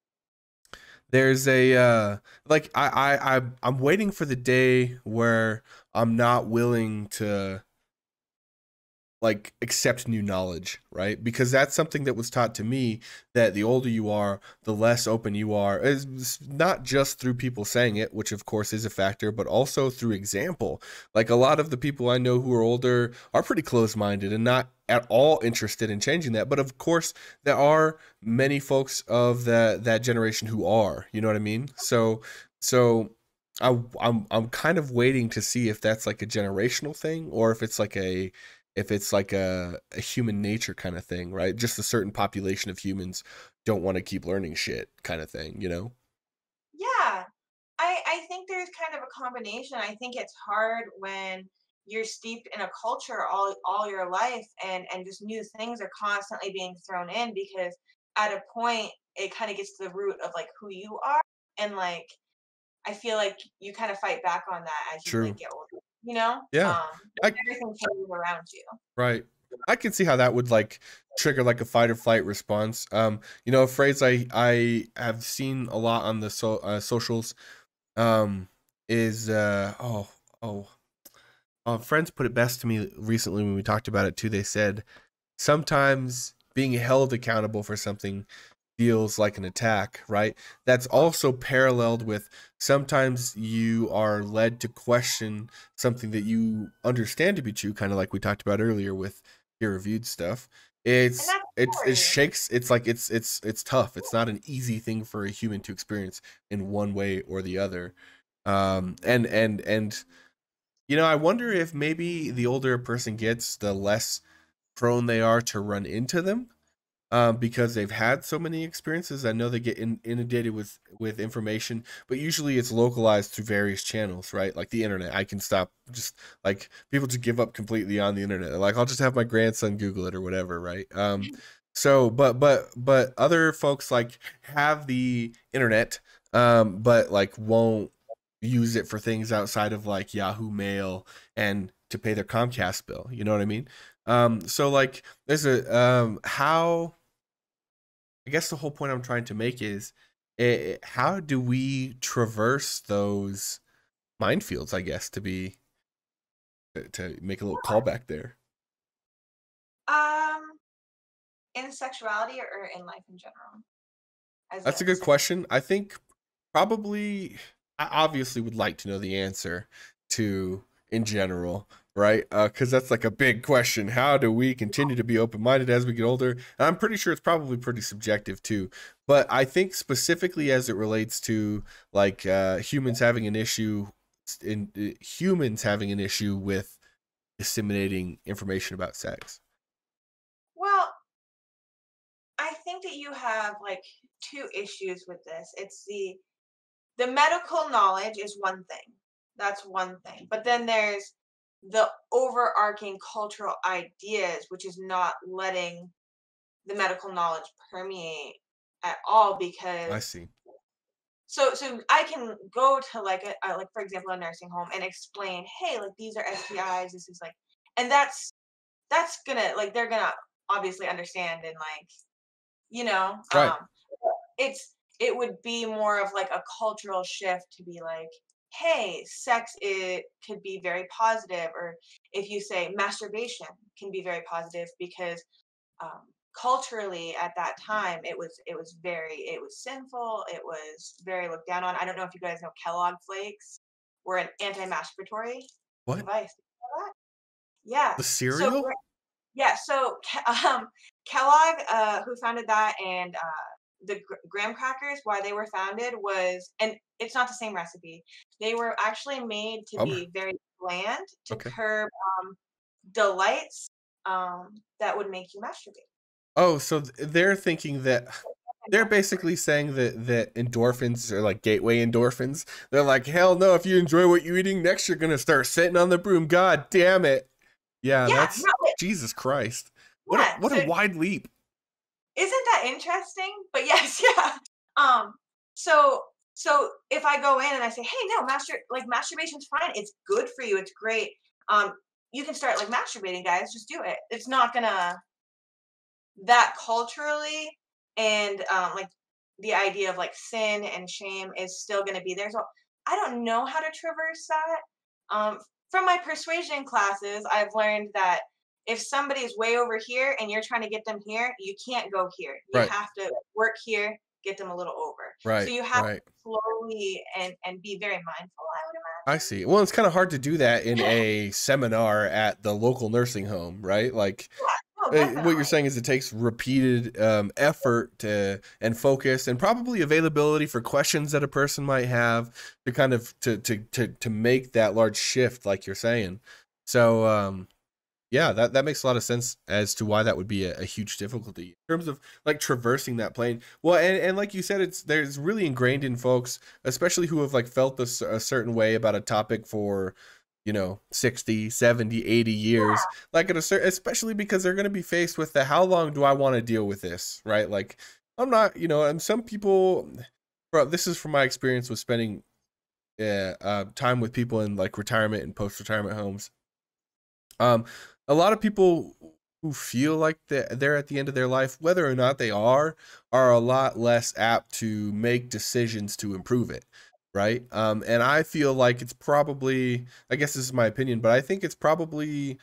there's a uh like I I I I'm waiting for the day where I'm not willing to like accept new knowledge, right? Because that's something that was taught to me, that the older you are, the less open you are. It's not just through people saying it, which of course is a factor, but also through example. Like a lot of the people I know who are older are pretty closed-minded and not at all interested in changing that. But of course, there are many folks of that that generation who are. You know what I mean? So so I, I'm I'm kind of waiting to see if that's like a generational thing, or if it's like a if it's like a, a human nature kind of thing, right? Just a certain population of humans don't want to keep learning shit kind of thing, you know? Yeah. I I think there's kind of a combination. I think it's hard when you're steeped in a culture all all your life, and and just new things are constantly being thrown in, because at a point it kind of gets to the root of like who you are, and like I feel like you kind of fight back on that as you like True. get older, you know? Yeah. Um, I everything changes around you. Right. I can see how that would like trigger like a fight or flight response. Um, you know, a phrase I I have seen a lot on the so uh, socials um is uh oh oh uh, friends put it best to me recently when we talked about it too. They said sometimes being held accountable for something feels like an attack, right? That's also paralleled with sometimes you are led to question something that you understand to be true, kind of like we talked about earlier with peer reviewed stuff. And It's that's it's it scary. shakes. It's like it's it's it's tough. It's not an easy thing for a human to experience in one way or the other. Um, and and and you know, I wonder if maybe the older a person gets, the less prone they are to run into them, um, because they've had so many experiences. I know they get in, inundated with with information, but usually it's localized through various channels, right? Like the internet. I can stop just like people just give up completely on the internet. They're like, I'll just have my grandson Google it or whatever, right? Um, so, but but but other folks like have the internet, um, but like won't use it for things outside of like Yahoo Mail and to pay their Comcast bill. You know what I mean? Um, so like there's a um how I guess the whole point I'm trying to make is eh, how do we traverse those minefields, I guess, to be to make a little callback there. Um, in sexuality, or in life in general, as That's a a good sex. question. I think probably I obviously would like to know the answer to in general, right? Because that's like a big question. How do we continue to be open minded as we get older? And I'm pretty sure it's probably pretty subjective too. But I think specifically as it relates to like uh, humans having an issue in uh, humans having an issue with disseminating information about sex. Well, I think that you have like two issues with this. It's the the medical knowledge is one thing. That's one thing. But then there's the overarching cultural ideas, which is not letting the medical knowledge permeate at all, I because see. so so I can go to like a, a like for example a nursing home and explain, hey, like these are S T Is, this is like, and that's that's gonna like they're gonna obviously understand, and like, you know, Right. um it's it would be more of like a cultural shift to be like, hey, sex, it could be very positive, or if you say masturbation can be very positive, because um, culturally at that time it was it was very it was sinful, it was very looked down on. I don't know if you guys know Kellogg flakes were an anti-masturbatory What? device. You know that? Yeah. The So cereal? yeah, so Ke- um, Kellogg, uh, who founded that, and uh, the gr- graham crackers, why they were founded was, and it's not the same recipe. They were actually made to Bummer. be very bland to Okay. curb um, delights um, that would make you masturbate. Oh, so th- they're thinking that they're basically saying that that endorphins are like gateway endorphins. They're like, hell no, if you enjoy what you're eating, next you're gonna start sitting on the broom. God damn it. Yeah, Yeah, that's no, it- Jesus Christ. What a yeah. what a So wide leap. isn't that interesting? But yes, yeah. Um, so so if I go in and I say, hey, no, master like masturbation's fine. It's good for you. It's great. Um, you can start like masturbating, guys. Just do it. It's not gonna that culturally, and um like the idea of like sin and shame is still gonna be there. So I don't know how to traverse that. Um, from my persuasion classes, I've learned that if somebody's way over here and you're trying to get them here, you can't go here. You Right. have to work here, get them a little over. So Right. you have Right. to slowly and and be very mindful, I I would see. Well, it's kind of hard to do that in imagine. a seminar at the local nursing home, right? Like, Yeah, no, uh, what you're definitely. saying is it takes repeated um, effort to, and focus and probably availability for questions that a person might have to kind of to to to to make that large shift, like you're saying. So, um, yeah, that, that makes a lot of sense as to why that would be a, a huge difficulty in terms of like traversing that plane. Well, and, and like you said, it's there's really ingrained in folks, especially who have like felt this a certain way about a topic for, you know, sixty, seventy, eighty years. Like at a certain, especially because they're going to be faced with the how long do I want to deal with this, right? Like I'm not, you know, and some people, bro, this is from my experience with spending uh, uh, time with people in like retirement and post retirement homes. Um, a lot of people who feel like they're, they're at the end of their life, whether or not they are, are a lot less apt to make decisions to improve it, right? Um, and I feel like it's probably, I guess this is my opinion, but I think it's probably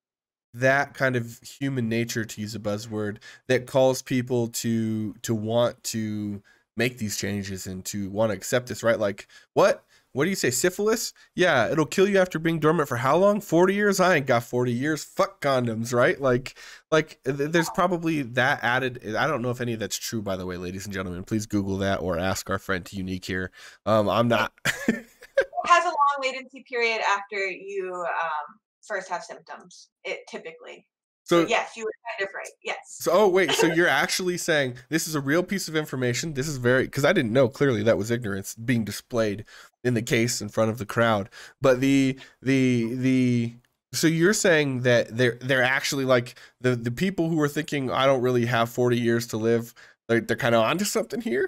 that kind of human nature, to use a buzzword, that calls people to to want to make these changes and to want to accept this, right? Like, what what do you say, syphilis? Yeah, it'll kill you after being dormant for how long? forty years? I ain't got forty years. Fuck condoms, right? Like like th- there's probably that added. I don't know if any of that's true, by the way, ladies and gentlemen. Please Google that or ask our friend Unique here. um I'm It not. has a long latency period after you um, first have symptoms. It typically. So So yes, you were kind of right. Yes. So, oh wait, so you're actually saying this is a real piece of information. This is very, because I didn't know, clearly that was ignorance being displayed in the case in front of the crowd. But the the the so you're saying that they're they're actually like the the people who are thinking I don't really have forty years to live. They're they're kind of onto something here.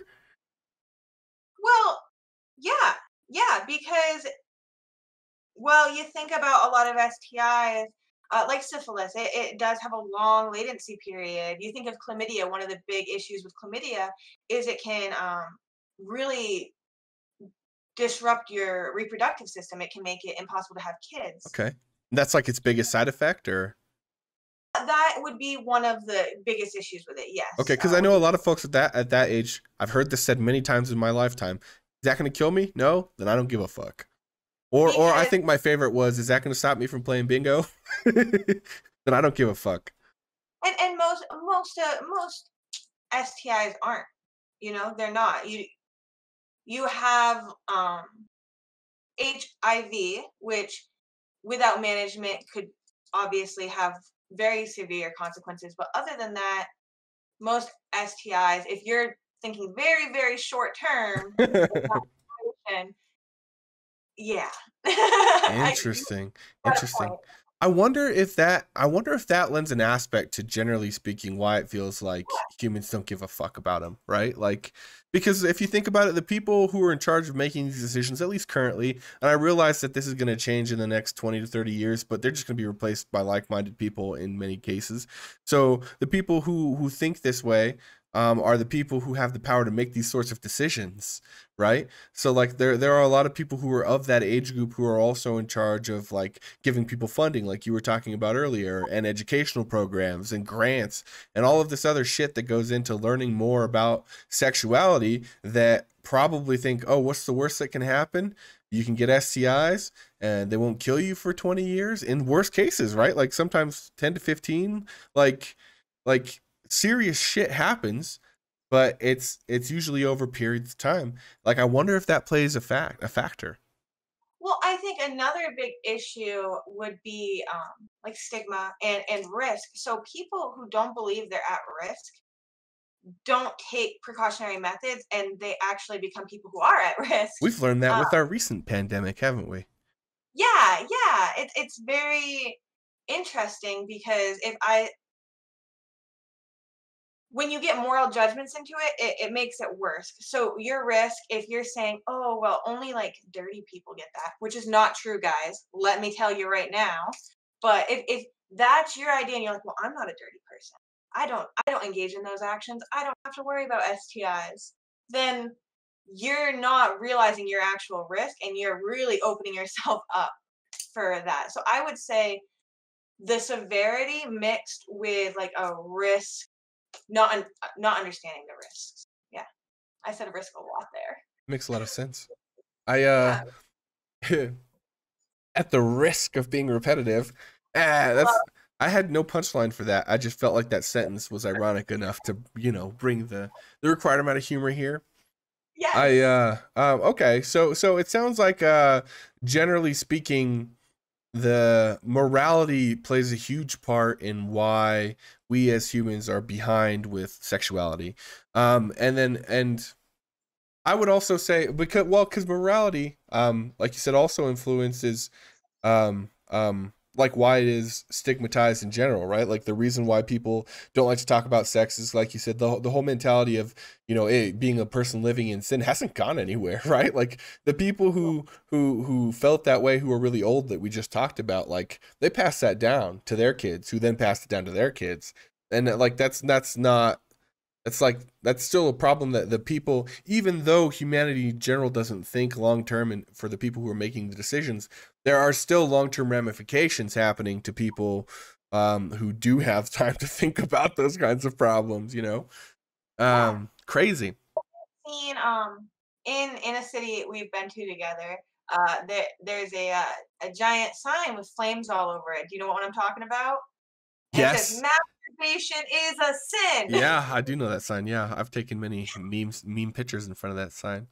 Well, yeah, yeah, because well, you think about a lot of S T Is, uh, like syphilis, it, it does have a long latency period. You think of chlamydia, one of the big issues with chlamydia is it can um, really disrupt your reproductive system. It can make it impossible to have kids. Okay, that's like its biggest side effect, or That would be one of the biggest issues with it. okay, Yes, because uh, I would know a be lot of folks at that at that age. I've heard this said many times in my lifetime. Is that going to kill me? No, then I don't give a fuck. Or or I because think my favorite was, is that going to stop me from playing bingo? Then I don't give a fuck. and and most most uh, most S T Is aren't. You know, they're not. You you have um, H I V, which without management could obviously have very severe consequences. But other than that, most S T Is, if you're thinking very, very short term, and yeah, I, you Interesting. got a Interesting. point. I wonder if that I wonder if that lends an aspect to, generally speaking, why it feels like humans don't give a fuck about them, right? Like, because if you think about it, the people who are in charge of making these decisions, at least currently, and I realize that this is going to change in the next twenty to thirty years, but they're just going to be replaced by like-minded people in many cases. So the people who who think this way um, are the people who have the power to make these sorts of decisions, right? So like there there are a lot of people who are of that age group who are also in charge of like giving people funding, like you were talking about earlier, and educational programs and grants and all of this other shit that goes into learning more about sexuality, that probably think, oh, what's the worst that can happen? You can get S T Is and they won't kill you for twenty years in worst cases, right? Like sometimes ten to fifteen, like like serious shit happens, but it's it's usually over periods of time. Like I wonder if that plays a fact a factor. Well, I think another big issue would be um, like stigma and, and risk. So people who don't believe they're at risk don't take precautionary methods and they actually become people who are at risk. We've learned that Uh, with our recent pandemic, haven't we? yeah, yeah, it's it's very interesting because if I when you get moral judgments into it, it, it makes it worse. So your risk, if you're saying, oh well, only like dirty people get that, which is not true, guys. Let me tell you right now. But if, if that's your idea and you're like, well, I'm not a dirty person. I don't I don't engage in those actions. I don't have to worry about S T Is. Then you're not realizing your actual risk and you're really opening yourself up for that. So I would say the severity mixed with like a risk, not un- not understanding the risks. Yeah, I said risk a lot there. Makes a lot of sense. I uh Yeah. at the risk of being repetitive, ah, Well, that's I had no punchline for that. I just felt like that sentence was ironic enough to, you know, bring the the required amount of humor here. I yes. uh um okay, so so it sounds like uh generally speaking the morality plays a huge part in why we as humans are behind with sexuality. Um and then and I would also say because well because morality um like you said also influences um um like why it is stigmatized in general, right? Like the reason why people don't like to talk about sex is like you said, the the whole mentality of, you know, it being a person living in sin hasn't gone anywhere, right? Like the people who who who felt that way, who are really old that we just talked about, like they passed that down to their kids, who then passed it down to their kids. And like that's that's not it's like that's still a problem that the people, even though humanity in general doesn't think long term, and for the people who are making the decisions, there are still long term ramifications happening to people um, who do have time to think about those kinds of problems. You know, Yeah. um, crazy. Seen um in in a city we've been to together. Uh, there there's a uh, a giant sign with flames all over it. Do you know what I'm talking about? And it says Yes. masturbation is a sin. Yeah, I do know that sign. Yeah, I've taken many memes, meme pictures in front of that sign.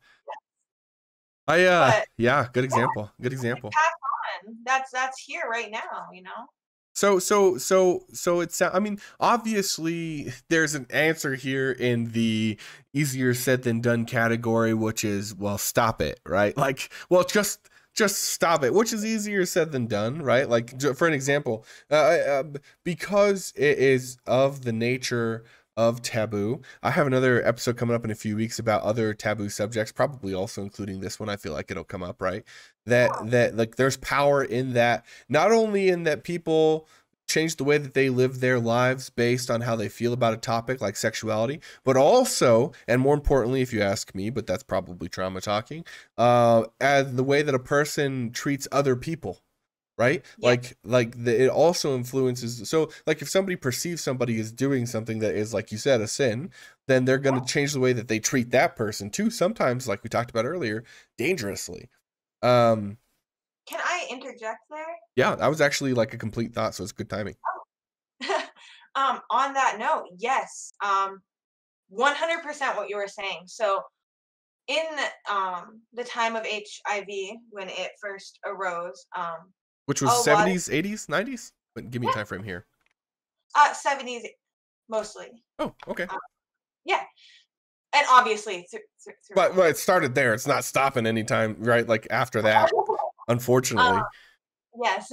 I uh, But yeah, good yeah, example. Good like, example. pass on. That's that's here right now. You know. So so so so it's I mean obviously there's an answer here in the easier said than done category, which is, well, stop it, right? Like, well, just just stop it, which is easier said than done, right? Like j- for an example, uh, uh, because it is of the nature of taboo. I have another episode coming up in a few weeks about other taboo subjects, probably also including this one. I feel like it'll come up, right? That that like there's power in that, not only in that people change the way that they live their lives based on how they feel about a topic like sexuality, but also, and more importantly, if you ask me, but that's probably trauma talking, uh, as the way that a person treats other people, right? Yeah. Like, like the, it also influences. So, like, if somebody perceives somebody as doing something that is, like you said, a sin, then they're going to change the way that they treat that person too. Sometimes, like we talked about earlier, dangerously. Um, Can I interject there? yeah, that was actually like a complete thought, so it's good timing. um, on that note, yes. Um, one hundred percent what you were saying. So in um the time of H I V when it first arose, um, Which a was lot of seventies, eighties, nineties? But give me a yeah, time frame here. uh, seventies mostly. Oh, okay. Um, yeah, and obviously th- th- But, throughout. but it started there. It's not stopping anytime, right? Like after that, uh, unfortunately. yes,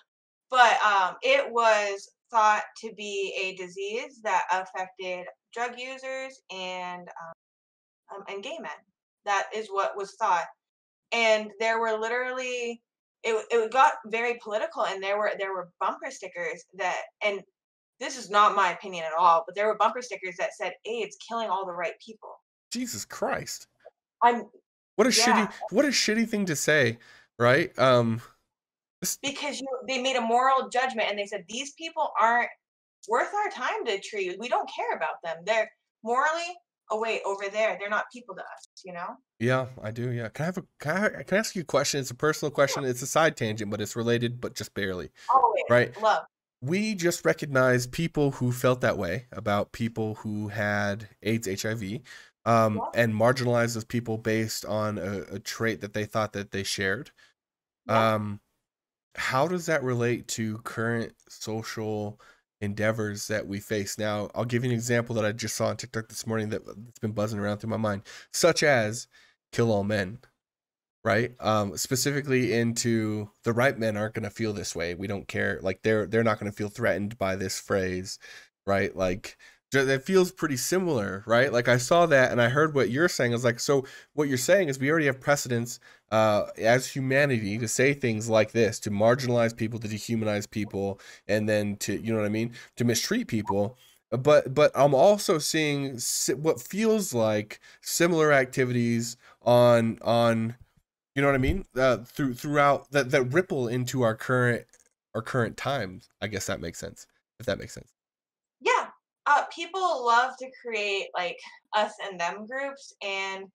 but um, it was thought to be a disease that affected drug users and um, um, and gay men. That is what was thought, and there were literally it, it got very political, and there were there were bumper stickers that, and this is not my opinion at all, but there were bumper stickers that said AIDS killing all the right people. Jesus Christ. I'm What a yeah, shitty, what a shitty thing to say, right? Um, this- because you they made a moral judgment and they said these people aren't worth our time to treat. We don't care about them. They're morally, oh wait, over there. They're not people to us, you know? yeah, I do. Yeah. Can I have a, can I, can I ask you a question? It's a personal question. It's a side tangent, but it's related, but just barely, Always right? love. We just recognized people who felt that way about people who had AIDS, H I V, um, Yeah, and marginalized those people based on a, a trait that they thought that they shared. yeah, Um, how does that relate to current social endeavors that we face now? I'll give you an example that I just saw on TikTok this morning that, that's been buzzing around through my mind, such as kill all men, right? Um, specifically into the right men aren't going to feel this way. We don't care. Like they're they're not going to feel threatened by this phrase, right? Like it feels pretty similar, right? Like I saw that and I heard what you're saying. I was like, so what you're saying is we already have precedents uh, as humanity to say things like this, to marginalize people, to dehumanize people, and then to, you know what I mean, to mistreat people. But but I'm also seeing what feels like similar activities on on you know what I mean? Uh, through throughout that that ripple into our current our current times. I guess that makes sense. If that makes sense. Yeah. Uh, people love to create like us and them groups, and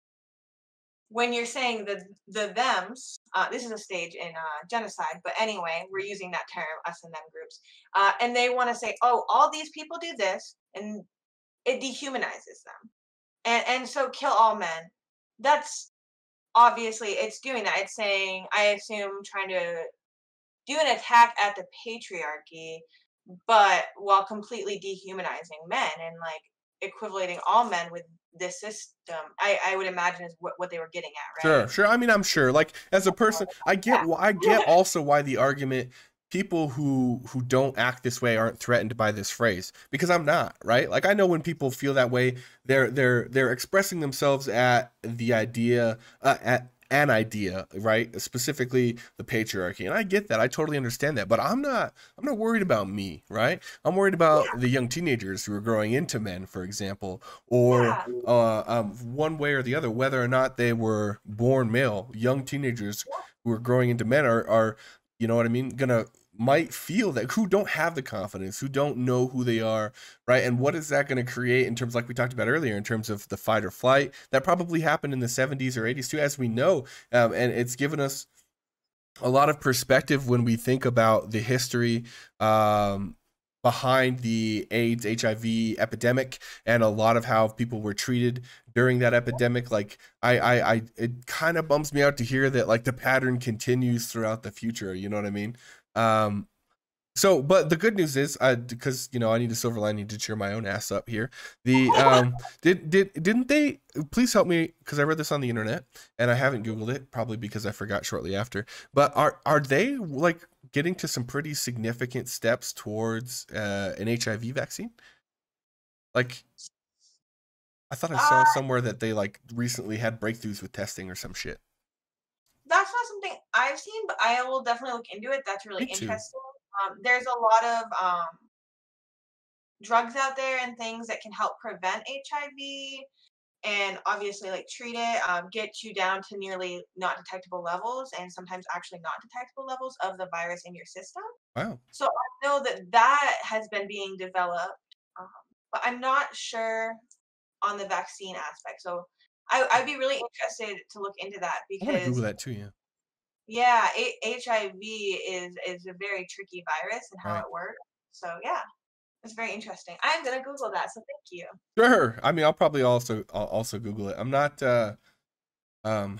when you're saying the the thems, uh, this is a stage in uh, genocide, but anyway, we're using that term, us and them groups, uh, and they want to say, oh, all these people do this, and it dehumanizes them, and and so kill all men. That's obviously it's doing that. It's saying, I assume, trying to do an attack at the patriarchy, but while completely dehumanizing men and like equivalating all men with this system. I, I would imagine is what, what they were getting at, Sure, right? sure. I mean, I'm sure. Like as a person, I get wh- I get Yeah. also why the argument people who who don't act this way aren't threatened by this phrase, because I'm not, right? Like I know when people feel that way, they're they're they're expressing themselves at the idea uh, at an idea, right? Specifically the patriarchy. And I get that. I totally understand that. But I'm not I'm not worried about me, right? I'm worried about Yeah. the young teenagers who are growing into men, for example, or Yeah. uh, um, one way or the other, whether or not they were born male. Young teenagers who are growing into men are, are you know what I mean, gonna might feel that, who don't have the confidence, who don't know who they are, right? And what is that going to create in terms, like we talked about earlier, in terms of the fight or flight that probably happened in the seventies or eighties too, as we know, um, and it's given us a lot of perspective when we think about the history um, behind the AIDS, H I V epidemic, and a lot of how people were treated during that epidemic. Like, I, I, I it kind of bums me out to hear that like the pattern continues throughout the future. You know what I mean? Um, so, but the good news is, uh, because you know, I need a silver lining to cheer my own ass up here. The um, did did didn't they? Please help me, because I read this on the internet and I haven't Googled it, probably because I forgot shortly after. But are are they like getting to some pretty significant steps towards uh, an H I V vaccine? Like, I thought I saw Uh, somewhere that they like recently had breakthroughs with testing or some shit. that's not something I've seen, but I will definitely look into it. That's really Me too. interesting. Um, there's a lot of um, drugs out there and things that can help prevent H I V and obviously like treat it, um, get you down to nearly not detectable levels and sometimes actually not detectable levels of the virus in your system. Wow. So I know that that has been being developed, um, but I'm not sure on the vaccine aspect. So I, I'd be really interested to look into that I want to Google because that too. Yeah. yeah, a- H I V is is a very tricky virus and how Right. it works. So yeah, it's very interesting. I'm gonna Google that. So thank you. Sure. I mean, I'll probably also I'll also Google it. I'm not. Uh, um.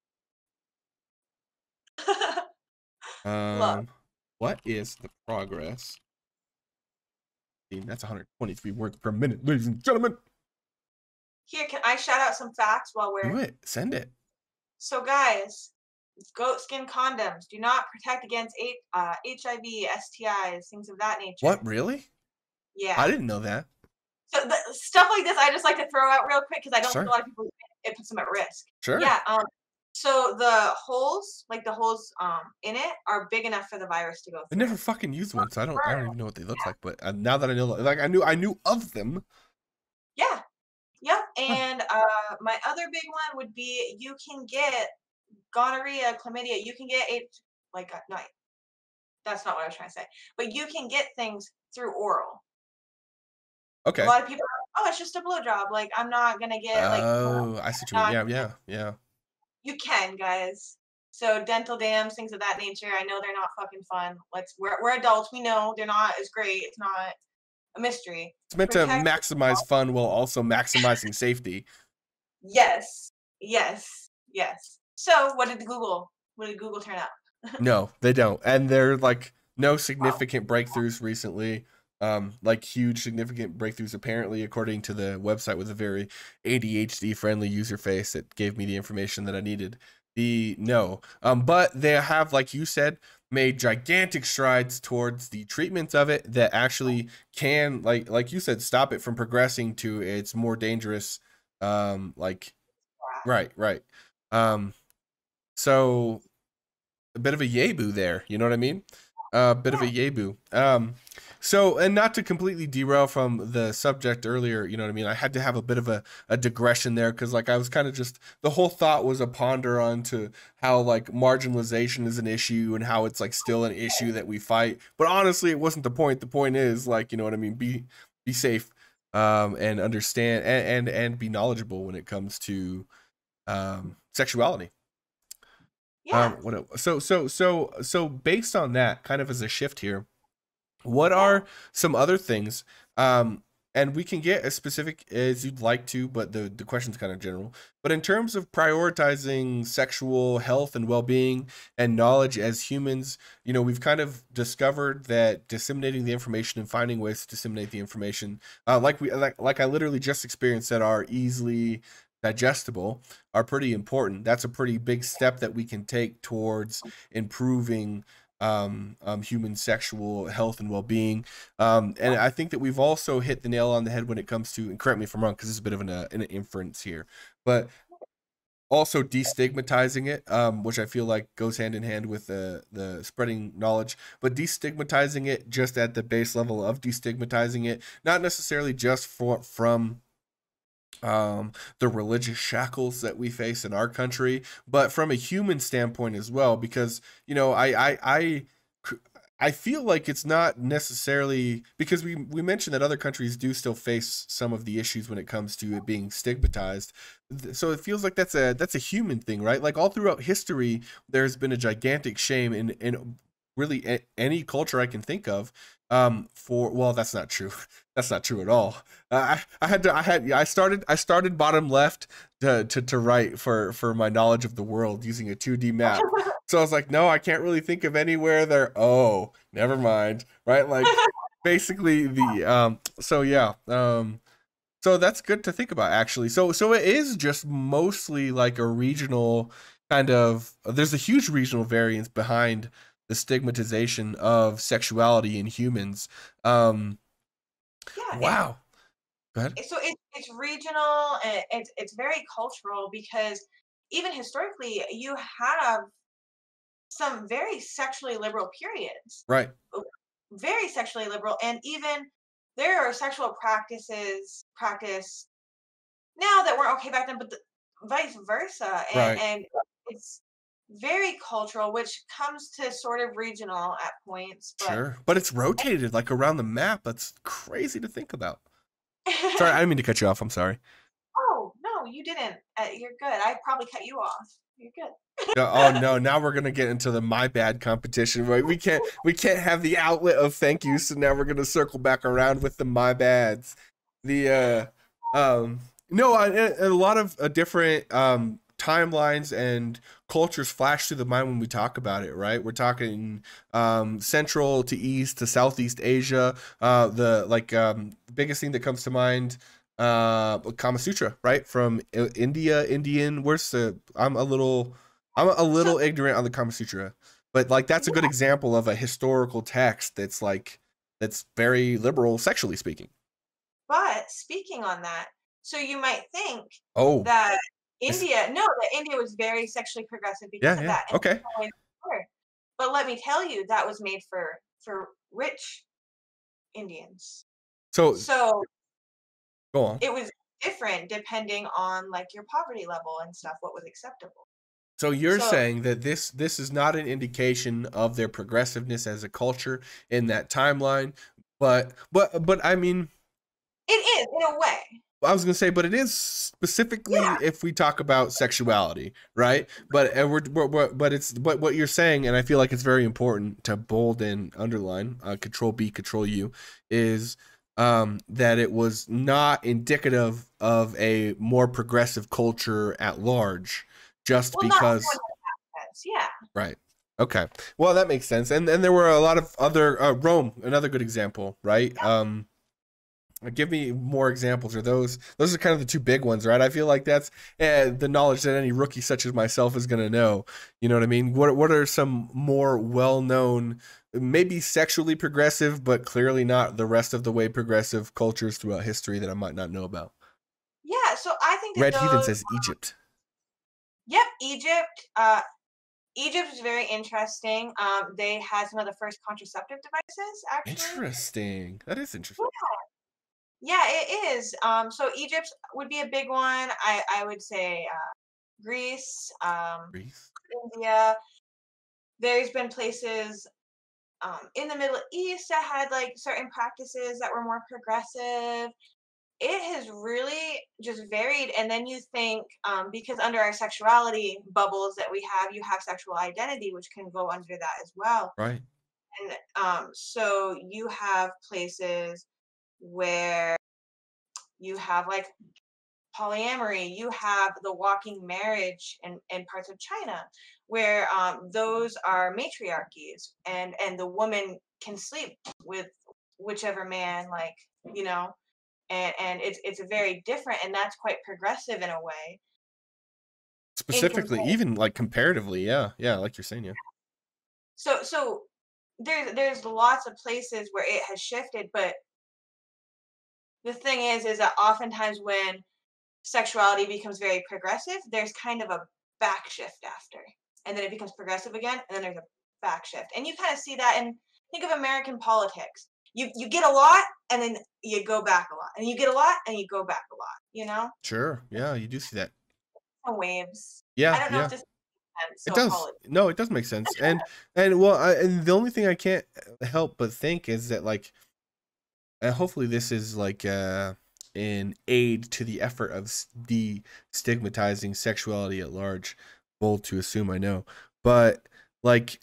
Look Um. What is the progress? That's one hundred twenty-three words per minute, ladies and gentlemen. here. Can I shout out some facts while Do we're it. Send it. so guys? Goat skin condoms do not protect against H- uh, H I V, S T Is, things of that nature. What, really? I Yeah. didn't know that. So the, stuff like this, I just like to throw out real quick because I don't think a Sure. lot of people it puts them at risk. Sure. Yeah. Um. So the holes, like the holes, um, in it, are big enough for the virus to go I through. never fucking used one, so I don't. I don't Burn. even know what they look like. But uh, now that I know, like, I knew, I knew of them. Yeah. Yep. Huh. And uh, my other big one would be you can get gonorrhea, chlamydia. You can get it like uh, no, that's not what I was trying to say. But you can get things through oral. A Okay. lot of people are, oh, it's just a blowjob. Like I'm not gonna get like Oh, I see what you mean. not Yeah, yeah, yeah. you can, guys. So dental dams, things of that nature. I know they're not fucking fun. Let's we're we're adults. We know they're not as great. It's not a mystery. It's meant to Protect maximize fun while also maximizing safety. yes. Yes. Yes. So what did Google what did Google turn up? No, they don't. And they're like no Oh, significant breakthroughs recently. Um, like huge significant breakthroughs apparently, according to the website with a very A D H D friendly user face that gave me the information that I needed. The no. Um, but they have, like you said, made gigantic strides towards the treatments of it that actually can, like like you said, stop it from progressing to its more dangerous um like wow. right, right. Um so a bit of a yay boo there, you know what I mean? A bit of a Yeah. yebu. Um, so, and not to completely derail from the subject earlier, you know what I mean? I had to have a bit of a, a digression there because, like, I was kind of just, the whole thought was a ponder on to how, like, marginalization is an issue and how it's, like, still an issue that we fight. But honestly, it wasn't the point. The point is, like, you know what I mean? Be, be safe, um, and understand and, and, and be knowledgeable when it comes to, um, sexuality. Um, Yeah. what, so, so, so, so based on that, kind of as a shift here, what Yeah. are some other things? Um, and we can get as specific as you'd like to, but the, the question's kind of general. But in terms of prioritizing sexual health and well-being and knowledge as humans, you know, we've kind of discovered that disseminating the information and finding ways to disseminate the information, uh, like we like like I literally just experienced, that are easily digestible, are pretty important. That's a pretty big step that we can take towards improving um, um, human sexual health and well-being. Um, and I think that we've also hit the nail on the head when it comes to, and correct me if I'm wrong, because it's a bit of an, uh, an inference here, but also destigmatizing it, um, which I feel like goes hand in hand with the, the spreading knowledge, but destigmatizing it just at the base level of destigmatizing it, not necessarily just for, from um, the religious shackles that we face in our country, but from a human standpoint as well, because, you know, I, I, I, I feel like it's not necessarily, because we, we mentioned that other countries do still face some of the issues when it comes to it being stigmatized. So it feels like that's a, that's a human thing, right? Like all throughout history, there's been a gigantic shame in, in really a, any culture I can think of, um, for, well, that's not true. That's not true at all. Uh, I, I had to, I had, I started, I started bottom left to, to, to right for, for my knowledge of the world using a two D map. So I was like, no, I can't really think of anywhere there. Oh, never mind. Right. Like basically the, um, so yeah. Um, so that's good to think about actually. So, so it is just mostly like a regional kind of, there's a huge regional variance behind the stigmatization of sexuality in humans. Um, Yeah. It's wow. Go ahead. so it's it's regional and it's it's very cultural because even historically you have some very sexually liberal periods. Right. Oh, very sexually liberal, and even there are sexual practices practiced now that weren't okay back then, but the, vice versa, and Right. and it's very cultural, which comes to sort of regional at points, but Sure. But it's rotated like around the map. That's crazy to think about. Sorry, I didn't mean to cut you off. I'm sorry. oh no, you didn't. Uh, you're good. I probably cut you off. You're good. No, oh no, now we're gonna get into the my bad competition, right? We can't we can't have the outlet of thank you, so now we're gonna circle back around with the my bads. The uh um no, I, a lot of uh, different um timelines and cultures flash through the mind when we talk about it, right? We're talking um central to east to southeast Asia. Uh the like um biggest thing that comes to mind, uh Kama Sutra, right? From uh, India, Indian. Where's the I'm a little I'm a So little ignorant on the Kama Sutra, but like that's a good yeah, example of a historical text that's like that's very liberal sexually speaking. but speaking on that, so you might think Oh, that it's, India, no, that India was very sexually progressive because yeah, of yeah. that, and Okay. that's always were. But let me tell you, that was made for for rich Indians. So So go on. it was different depending on like your poverty level and stuff, what was acceptable. So you're So saying that this this is not an indication of their progressiveness as a culture in that timeline, but but but I mean, it is in a way. I was gonna say, but it is specifically Yeah. if we talk about sexuality, right? But and we're, we're, we're but it's but what you're saying, and I feel like it's very important to bold and underline, uh, control B, control U, is um, that it was not indicative of a more progressive culture at large, just Well, not because, everyone has. Yeah. right? Okay, well that makes sense, and and there were a lot of other uh, Rome, another good example, right? Um, Give me more examples, or those those are kind of the two big ones, right? I feel like that's uh, the knowledge that any rookie such as myself is going to know. You know what I mean? What what are some more well-known, maybe sexually progressive, but clearly not the rest of the way progressive cultures throughout history that I might not know about? Yeah. So I think that Red Heathen those, says Egypt. yep, Egypt, uh, Egypt is very interesting. Um, they had some of the first contraceptive devices, actually. Interesting. That is interesting. Yeah, yeah, it is. Um, so Egypt would be a big one. I I would say uh, Greece, um, Greece. India. There's been places um, in the Middle East that had like certain practices that were more progressive. It has really just varied. And then you think, um, because under our sexuality bubbles that we have, you have sexual identity, which can go under that as well. Right. And um, so you have places where you have like polyamory, you have the walking marriage in, in parts of China, where um, those are matriarchies, and and the woman can sleep with whichever man, like, you know, and and it's it's very different, and that's quite progressive in a way. In Specifically, compar- even like comparatively, yeah, yeah, like you're saying, yeah. so so there's there's lots of places where it has shifted, but the thing is is that oftentimes when sexuality becomes very progressive, there's kind of a back shift after. And then it becomes progressive again, and then there's a back shift. And you kind of see that in, think of American politics. You you get a lot and then you go back a lot. And you get a lot and you go back a lot, you know? Sure. Yeah, you do see that. Some waves. I Yeah, don't know if yeah. this makes sense, It so does. apologies. No, it does make sense. And and well, I, and the only thing I can't help but think is that like, and hopefully this is like uh an aid to the effort of s- de-stigmatizing sexuality at large. Bold to assume, I know, but like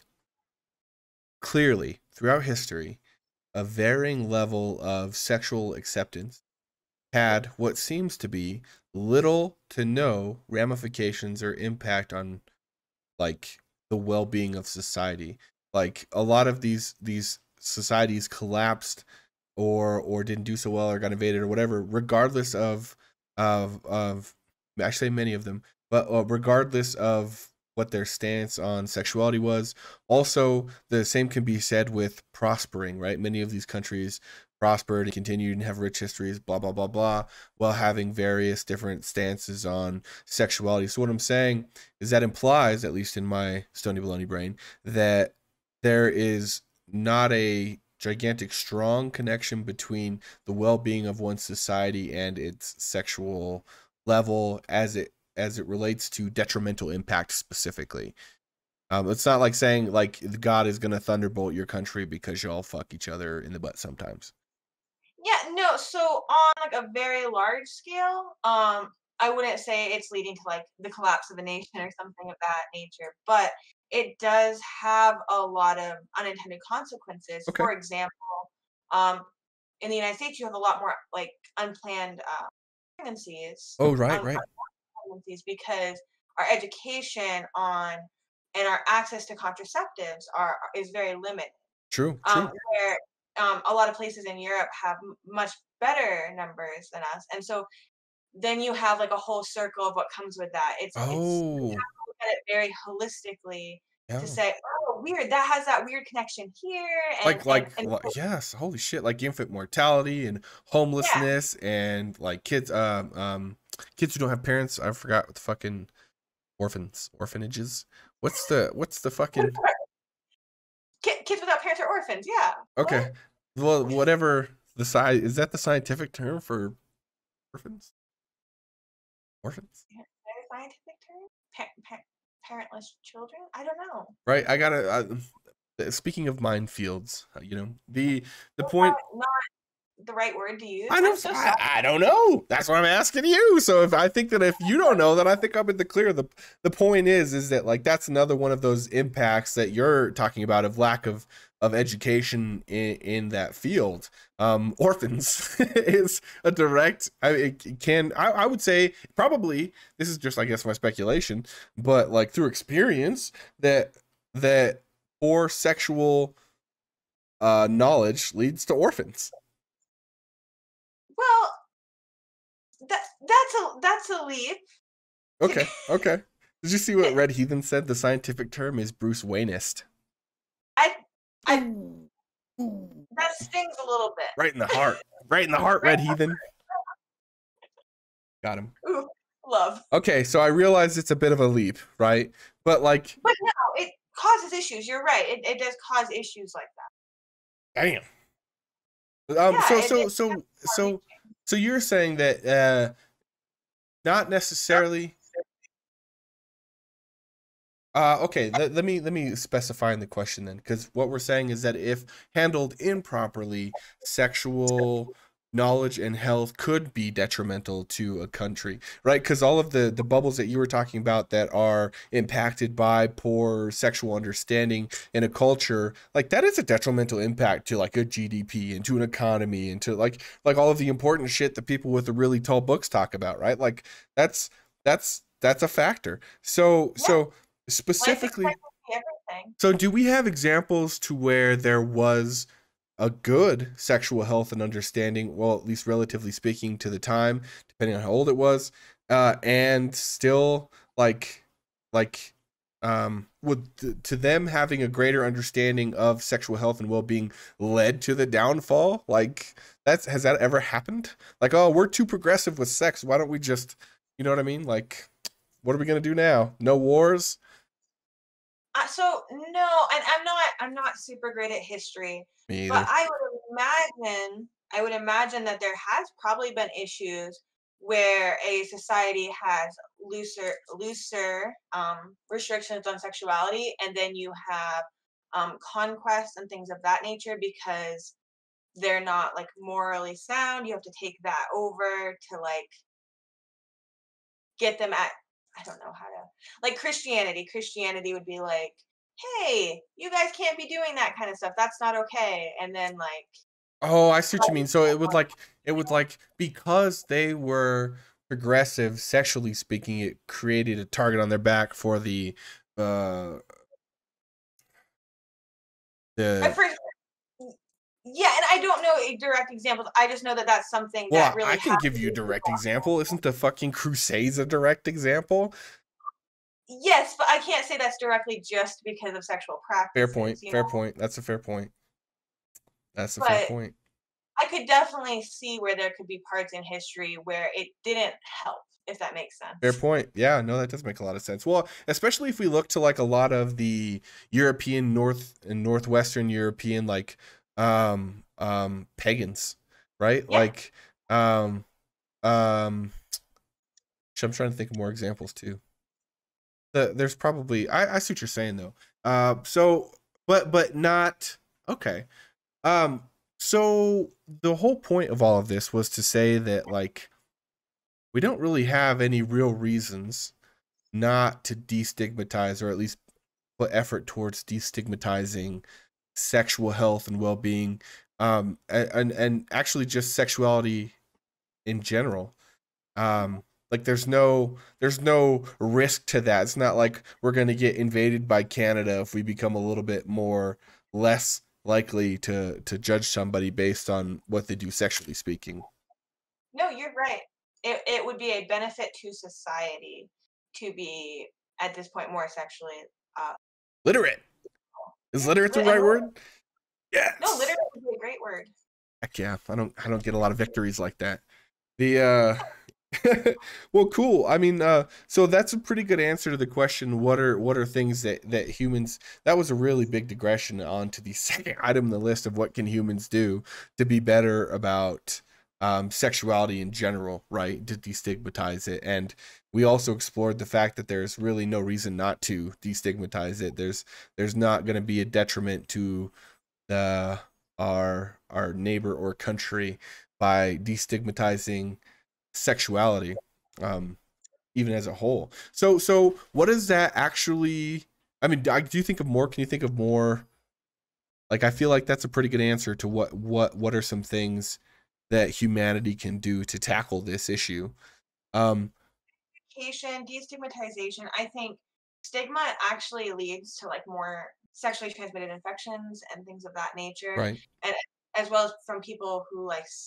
clearly throughout history, a varying level of sexual acceptance had what seems to be little to no ramifications or impact on like the well-being of society. Like a lot of these these societies collapsed or or didn't do so well or got invaded or whatever, regardless of of of actually many of them, but uh, regardless of what their stance on sexuality was. Also, the same can be said with prospering, right? Many of these countries prospered and continued and have rich histories, blah blah blah blah, while having various different stances on sexuality. So what I'm saying is that implies, at least in my Stony Baloney brain, that there is not a gigantic strong connection between the well-being of one society and its sexual level as it as it relates to detrimental impact specifically. Um, it's not like saying like God is gonna thunderbolt your country because y'all fuck each other in the butt sometimes. Yeah, no, so on like a very large scale, um, I wouldn't say it's leading to like the collapse of a nation or something of that nature, but it does have a lot of unintended consequences. Okay. For example, um, in the United States, you have a lot more like unplanned uh, pregnancies, Oh, right, um, right. pregnancies because our education on and our access to contraceptives are is very limited. True, Um, true. where um, a lot of places in Europe have m- much better numbers than us, and so then you have like a whole circle of what comes with that. It's it's we Oh, have to look at it very holistically to yeah. say, oh, weird, that has that weird connection here, and Like, and like, and like, yes, holy shit! Like infant mortality and yeah, homelessness and like kids, um, um, kids who don't have parents. I forgot what the fucking orphans, orphanages. What's the, what's the fucking? Ki- kids without parents are orphans. Yeah, what? Okay, well, whatever the size is that the scientific term for orphans? Orphans, Is that a scientific term? Pa- pa- parentless children? I don't know. right? I gotta. I, speaking of minefields, uh, you know the the point. Not, not the right word to use. I I'm don't. so I, sorry. I don't know. That's what I'm asking you. So if I think that if you don't know, then I think I'm in the clear. the The point is, is that like that's another one of those impacts that you're talking about of lack of of education in in that field. Um, orphans is a direct. I it can. I, I would say probably this is just I guess my speculation, but like through experience that that poor sexual uh knowledge leads to orphans. Well, that that's a that's a leap. To, Okay, okay. Did you see what Red Heathen said? The scientific term is Bruce Wayneist. I I Ooh, ooh. that stings a little Right in the bit. heart. Right in the heart, Red Right? Heathen. Got him. Ooh, love. Okay, so I realize it's a bit of a leap, right? But like, But no, it causes issues. You're right. It, it does cause issues like that. damn. Um, Yeah, so it, so it so far so so you're saying that uh, not necessarily. Uh, okay, let, let me let me specify in the question then, because what we're saying is that if handled improperly, sexual knowledge and health could be detrimental to a country, right? Because all of the the bubbles that you were talking about that are impacted by poor sexual understanding in a culture, like that is a detrimental impact to like a G D P and to an economy and to like like all of the important shit that people with the really tall books talk about, right? Like that's that's that's a factor. So yeah, so life specifically, expectancy, everything. so do we have examples to where there was a good sexual health and understanding, well, at least relatively speaking to the time, depending on how old it was, uh, and still like like um would th- to them having a greater understanding of sexual health and well-being led to the downfall? Like that's has that ever happened? Like, oh, we're too progressive with sex. Why don't we just, you know what I mean? Like, what are we gonna do now? No wars? Uh, so no, and I'm not I'm not super great at history, Me but either. I would imagine I would imagine that there has probably been issues where a society has looser looser um, restrictions on sexuality, and then you have um, conquest and things of that nature because they're not like morally sound. You have to take that over to like get them at I don't know how to like Christianity. Christianity would be like, "Hey, you guys can't be doing that kind of stuff. That's not okay." And then like Oh, I see what you mean. So it would like it would like because they were progressive sexually speaking, it created a target on their back for the uh at the first, yeah, and I don't know e- direct examples. I just know that that's something that well, I really can give you a happened. direct example. Isn't the fucking Crusades a direct example? Yes, but I can't say that's directly just because of sexual Fair practices, point. you Fair know. point. That's a fair point. That's a fair But point. I could definitely see where there could be parts in history where it didn't help, if that makes Fair sense. point. Yeah, no, that does make a lot of sense. Well, especially if we look to like a lot of the European North and Northwestern European like um um pagans, right? Yeah. Like um um I'm trying to think of more examples too. The, there's probably I, I see what you're saying though. Uh so but but not okay. Um so the whole point of all of this was to say that like we don't really have any real reasons not to destigmatize or at least put effort towards destigmatizing sexual health and well-being, um and and actually just sexuality in general. um like there's no there's no risk to that. It's not like we're going to get invaded by Canada if we become a little bit more less likely to to judge somebody based on what they do sexually speaking. No, you're right. It it would be a benefit to society to be at this point more sexually uh Literate, is yeah, literate the lit and right lit. word? No, Yes. literally would be a great word. Heck yeah, i don't i don't get a lot of victories like that. The uh well, cool. I mean, uh, so that's a pretty good answer to the question. What are what are things that that humans? That was a really big digression onto the second item on the list of what can humans do to be better about um, sexuality in general, right? To destigmatize it, and we also explored the fact that there's really no reason not to destigmatize it. There's there's not going to be a detriment to the our our neighbor or country by destigmatizing sexuality, um even as a whole. So so what does that actually, I mean, do you think of more, can you think of more? Like, I feel like that's a pretty good answer to what what what are some things that humanity can do to tackle this issue. um Education, destigmatization, I think stigma actually leads to like more sexually transmitted infections and things of that nature. right. And as well as from people who like s-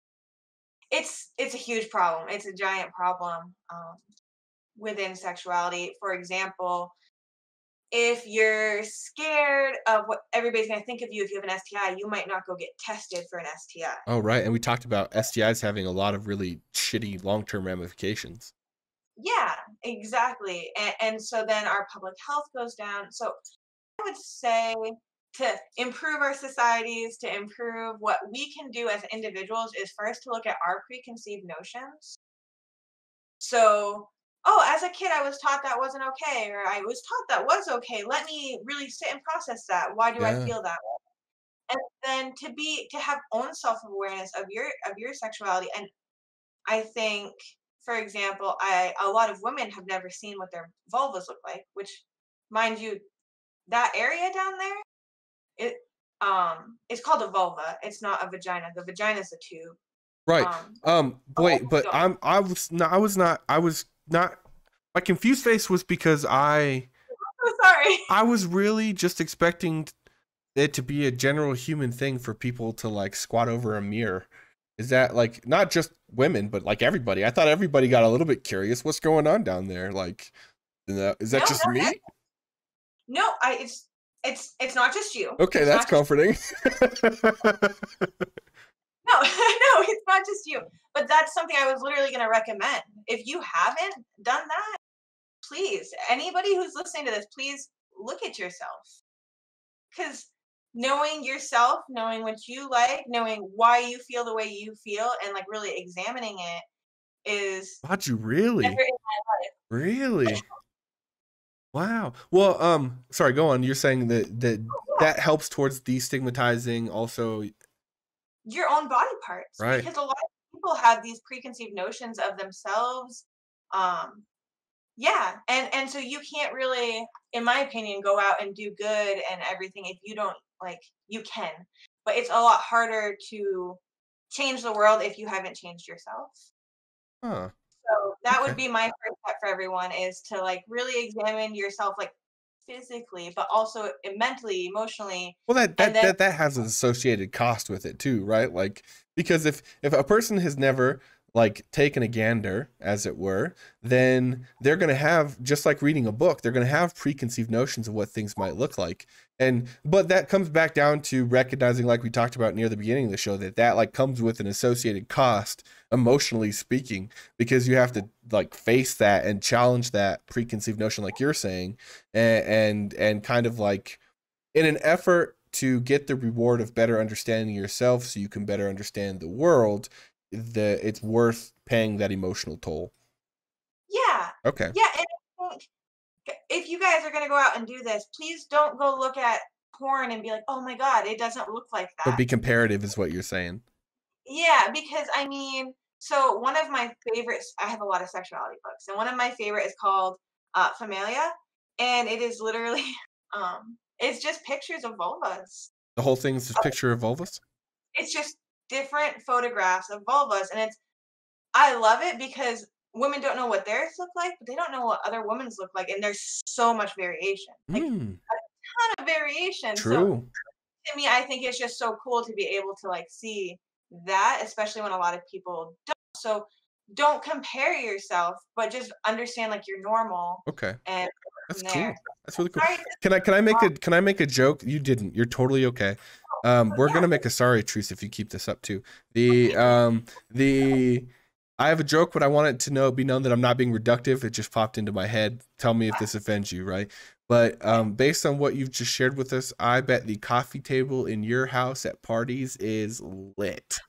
it's it's a huge problem. It's a giant problem um, within sexuality. For example, if you're scared of what everybody's going to think of you if you have an S T I, you might not go get tested for an S T I. Oh, right, and we talked about S T Is having a lot of really shitty long-term ramifications. Yeah, exactly. And, and so then our public health goes down. So I would say to improve our societies, to improve what we can do as individuals is first to look at our preconceived notions. So, oh, as a kid, I was taught that wasn't okay, or I was taught that was okay. Let me really sit and process that. Why do I Yeah. feel that way? And then to be to have own self-awareness of your of your sexuality. And I think, for example, I a lot of women have never seen what their vulvas look like, which, mind you, that area down there, it um it's called a vulva. It's not a vagina. The vagina is a tube. Right. Um, Um, a wait, woman but don't. I'm I was not I was not I was not my confused face was because I I'm sorry. I was really just expecting it to be a general human thing for people to like squat over a mirror. Is that like not just women, but like everybody? I thought everybody got a little bit curious. What's going on down there? Like, you know, is that No, just no, me? no. I it's it's it's not just you. Okay, It's that's not just comforting. no, no. It's not just you. But that's something I was literally going to recommend. If you haven't done that, please, anybody who's listening to this, please look at yourself. Because knowing yourself, knowing what you like, knowing why you feel the way you feel, and like really examining it is How'd you really? never in my Really? Wow. Well, um, sorry, go on. You're saying that that life. that helps towards destigmatizing also, Your own body parts, right? because a lot of people have these preconceived notions of themselves. Um, yeah, and and so you can't really, in my opinion, go out and do good and everything if you don't like. You can, but it's a lot harder to change the world if you haven't changed yourself. Huh. So that would Okay. be my first step for everyone is to like really examine yourself, like physically, but also mentally, emotionally, Well, that and that then that that has an associated cost with it too, right? Like because if if a person has never like taken a gander, as it were, then they're going to have, just like reading a book, they're going to have preconceived notions of what things might look like. And but that comes back down to recognizing, like we talked about near the beginning of the show, that that like comes with an associated cost, emotionally speaking, because you have to like face that and challenge that preconceived notion, like you're saying, and and, and kind of like in an effort to get the reward of better understanding yourself so you can better understand the world, that it's worth paying that emotional toll. yeah, Okay. yeah, and I think if you guys are gonna go out and do this, please don't go look at porn and be like, "Oh my god, it doesn't look like But that." be comparative is what you're saying. Yeah, because I mean, so one of my favorites, I have a lot of sexuality books, and one of my favorite is called uh, Familia, and it is literally, um, it's just pictures of vulvas. The whole thing is this picture of vulvas? It's just different photographs of vulvas, and it's I love it because women don't know what theirs look like, but they don't know what other women's look like, and there's so much variation, like Hmm. a ton of variation. So True. to me, I think it's just so cool to be able to like see that, especially when a lot of people don't. So don't compare yourself, but just understand like you're normal Okay. and go That's from there. cool. That's really cool. Sorry. To, Can I can I make um, a can I make a joke? You didn't. You're totally okay. Um, but we're yeah, gonna make a sorry truce if you keep this up too. The okay. um the I have a joke, but I want it to know be known that I'm not being reductive. It just popped into my head. Tell me if this offends you, right? But um, based on what you've just shared with us, I bet the coffee table in your house at parties is lit.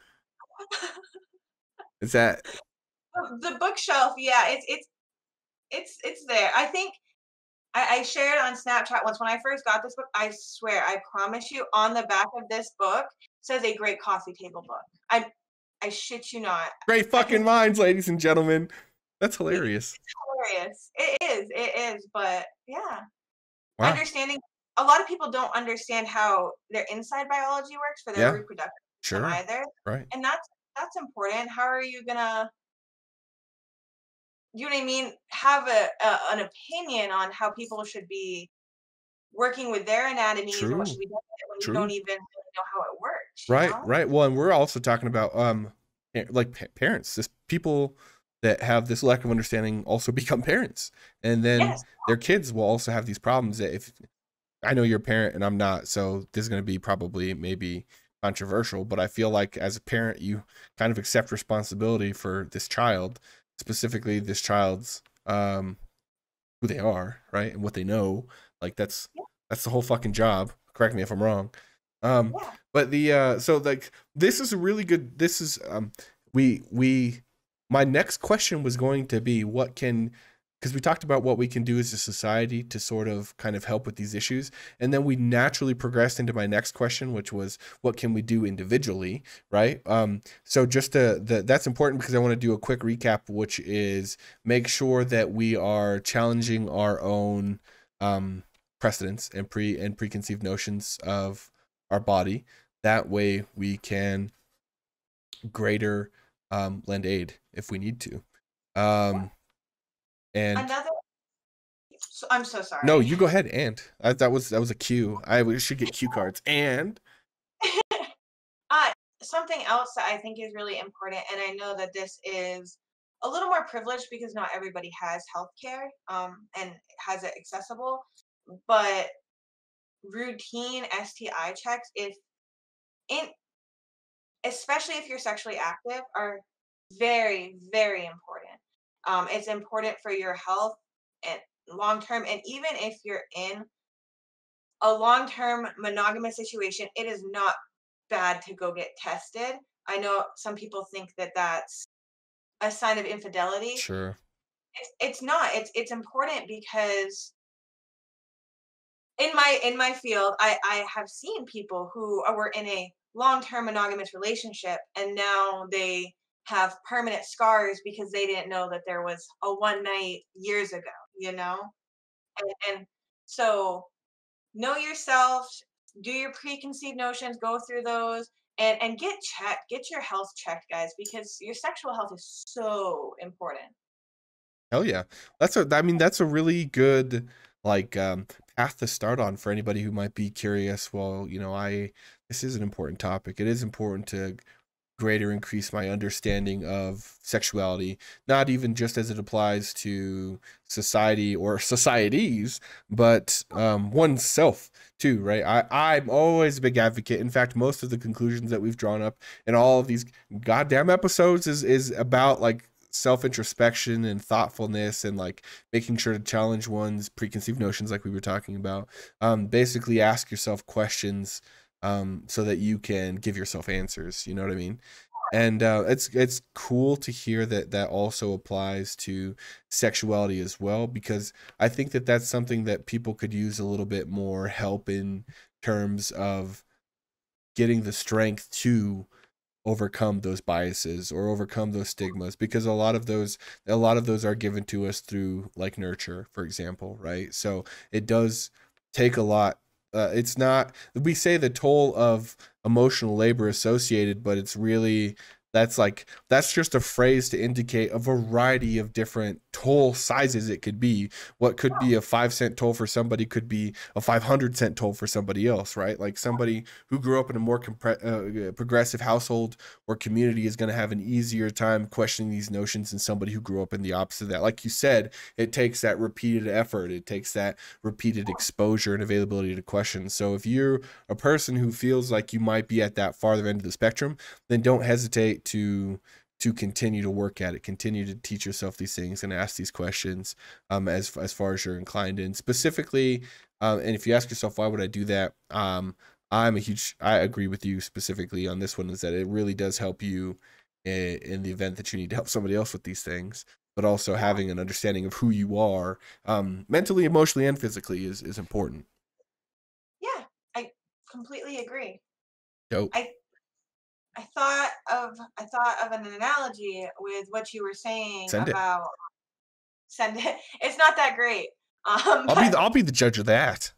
Is that The bookshelf, yeah, it's it's it's it's there. I think I, I shared on Snapchat once when I first got this book. I swear, I promise you, on the back of this book says a great coffee table book. I I shit you not. great I can fucking minds, ladies and gentlemen? That's It's hilarious. hilarious. It is, it is, but yeah. Wow. Understanding a lot of people don't understand how their inside biology works for their Yeah. reproductive system Sure. either, Right. and that's that's important. How are you gonna, you know what I mean, have a, a an opinion on how people should be working with their anatomies and what should True. be done with it when you don't True. even really know how it works, you Right, know? right. Well, and we're also talking about um pa- like pa- parents, this people that have this lack of understanding also become parents. And then Yes. their kids will also have these problems that if I know you're a parent and I'm not, so this is going to be probably maybe controversial, but I feel like as a parent you kind of accept responsibility for this child, specifically this child's um, who they are, right, and what they know. Like that's Yeah. that's the whole fucking job. Correct me if I'm wrong. Um, Yeah. but the uh, so like this is a really good. This is um, we we. My next question was going to be what can, because we talked about what we can do as a society to sort of kind of help with these issues, and then we naturally progressed into my next question, which was what can we do individually, right? Um, so just to, the that's important because I want to do a quick recap, which is make sure that we are challenging our own um, precedents and pre and preconceived notions of our body. That way we can greater um, lend aid if we need to. Yeah. Um, and Another. So, I'm so no, sorry. you go ahead. And I, that was that was a cue. I we should get cue cards. And uh, Something else that I think is really important, and I know that this is a little more privileged because not everybody has healthcare um, and has it accessible, but routine S T I checks, if in especially if you're sexually active, are very, very important. Um, it's important for your health and long term, and even if you're in a long term monogamous situation, it is not bad to go get tested. I know some people think that that's a sign of infidelity. sure, It's, it's not. It's it's important because in my in my field, I I have seen people who are- were in a long-term monogamous relationship and now they have permanent scars because they didn't know that there was a one night years ago, you know? And, and so know yourself, do your preconceived notions, go through those and and get checked, get your health checked, guys, because your sexual health is so important. hell yeah. That's a. I mean, that's a really good like um, path to start on for anybody who might be curious. Well, you know, I this is an important topic. It is important to greater increase my understanding of sexuality, not even just as it applies to society or societies, but um, oneself too, right? I, I'm always a big advocate. In fact, most of the conclusions that we've drawn up in all of these goddamn episodes is is about like self introspection and thoughtfulness and like making sure to challenge one's preconceived notions like we were talking about. Um, basically ask yourself questions um, so that you can give yourself answers. You know what I mean? And uh, it's it's cool to hear that that also applies to sexuality as well, because I think that that's something that people could use a little bit more help in terms of getting the strength to overcome those biases or overcome those stigmas, because a lot of those a lot of those are given to us through like nurture, for example, right? So it does take a lot. Uh, it's not, we say the toll of emotional labor associated, but it's really, that's like that's just a phrase to indicate a variety of different toll sizes it could be. What could be a five cent toll for somebody could be a five hundred cent toll for somebody else, right? Like somebody who grew up in a more compre- uh, progressive household or community is going to have an easier time questioning these notions than somebody who grew up in the opposite of that. Like you said, it takes that repeated effort, it takes that repeated exposure and availability to questions. So if you're a person who feels like you might be at that farther end of the spectrum, then don't hesitate to to continue to work at it, continue to teach yourself these things and ask these questions um, as as far as you're inclined. And specifically, um, and if you ask yourself why would I do that, um, I'm a huge, I agree with you specifically on this one, is that it really does help you in, in the event that you need to help somebody else with these things, but also having an understanding of who you are um, mentally, emotionally, and physically is is important. Yeah, I completely agree. Dope. I I thought of I thought of an analogy with what you were saying Send it. about send it. It's not that great. Um, I'll be but the, I'll be the judge of that.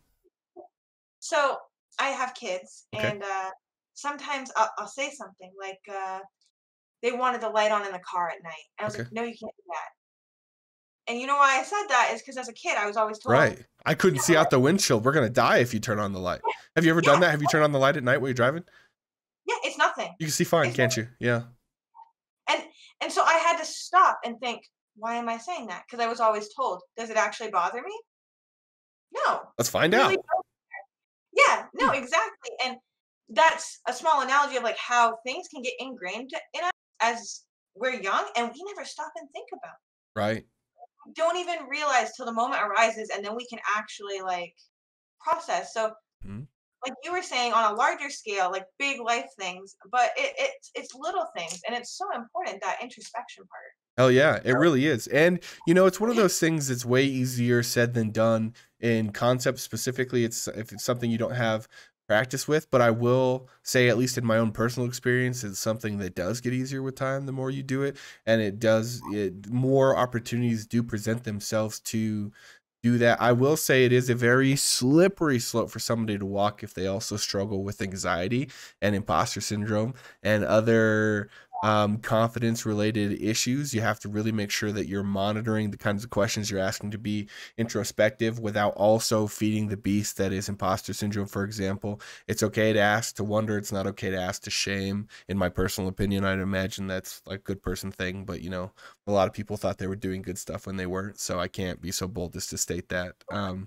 so I have kids, Okay. and uh, sometimes I'll, I'll say something like, uh, "They wanted the light on in the car at night." And I was like, Okay. "No, you can't do that." And you know why I said that is because as a kid, I was always told, Right. I couldn't see out the windshield. We're gonna die if you turn on the light. Have you ever done "Yeah, that? Have you turned on the light at night while you're driving? yeah, it's nothing. You can see fine, It's can't you? Yeah. And and so I had to stop and think, why am I saying that? Because I was always told, does it actually bother me? No. Let's find Really? out. Yeah, no, Hmm. exactly. And that's a small analogy of like how things can get ingrained in us as we're young and we never stop and think about. Right. don't even realize till the moment arises, and then we can actually like process. So Mhm. like you were saying on a larger scale, like big life things, but it, it's it's little things, and it's so important, that introspection part. Oh yeah, it really is. And you know, it's one of those things that's way easier said than done in concept specifically. It's if it's something you don't have practice with, but I will say, at least in my own personal experience, it's something that does get easier with time the more you do it. And it does it more opportunities do present themselves to do that. I will say it is a very slippery slope for somebody to walk if they also struggle with anxiety and imposter syndrome and other um, confidence related issues. You have to really make sure that you're monitoring the kinds of questions you're asking to be introspective without also feeding the beast that is imposter syndrome. For example, it's okay to ask to wonder. It's not okay to ask to shame. In my personal opinion, I'd imagine that's like a good person thing, but you know, a lot of people thought they were doing good stuff when they weren't. So I can't be so bold as to state that. Um,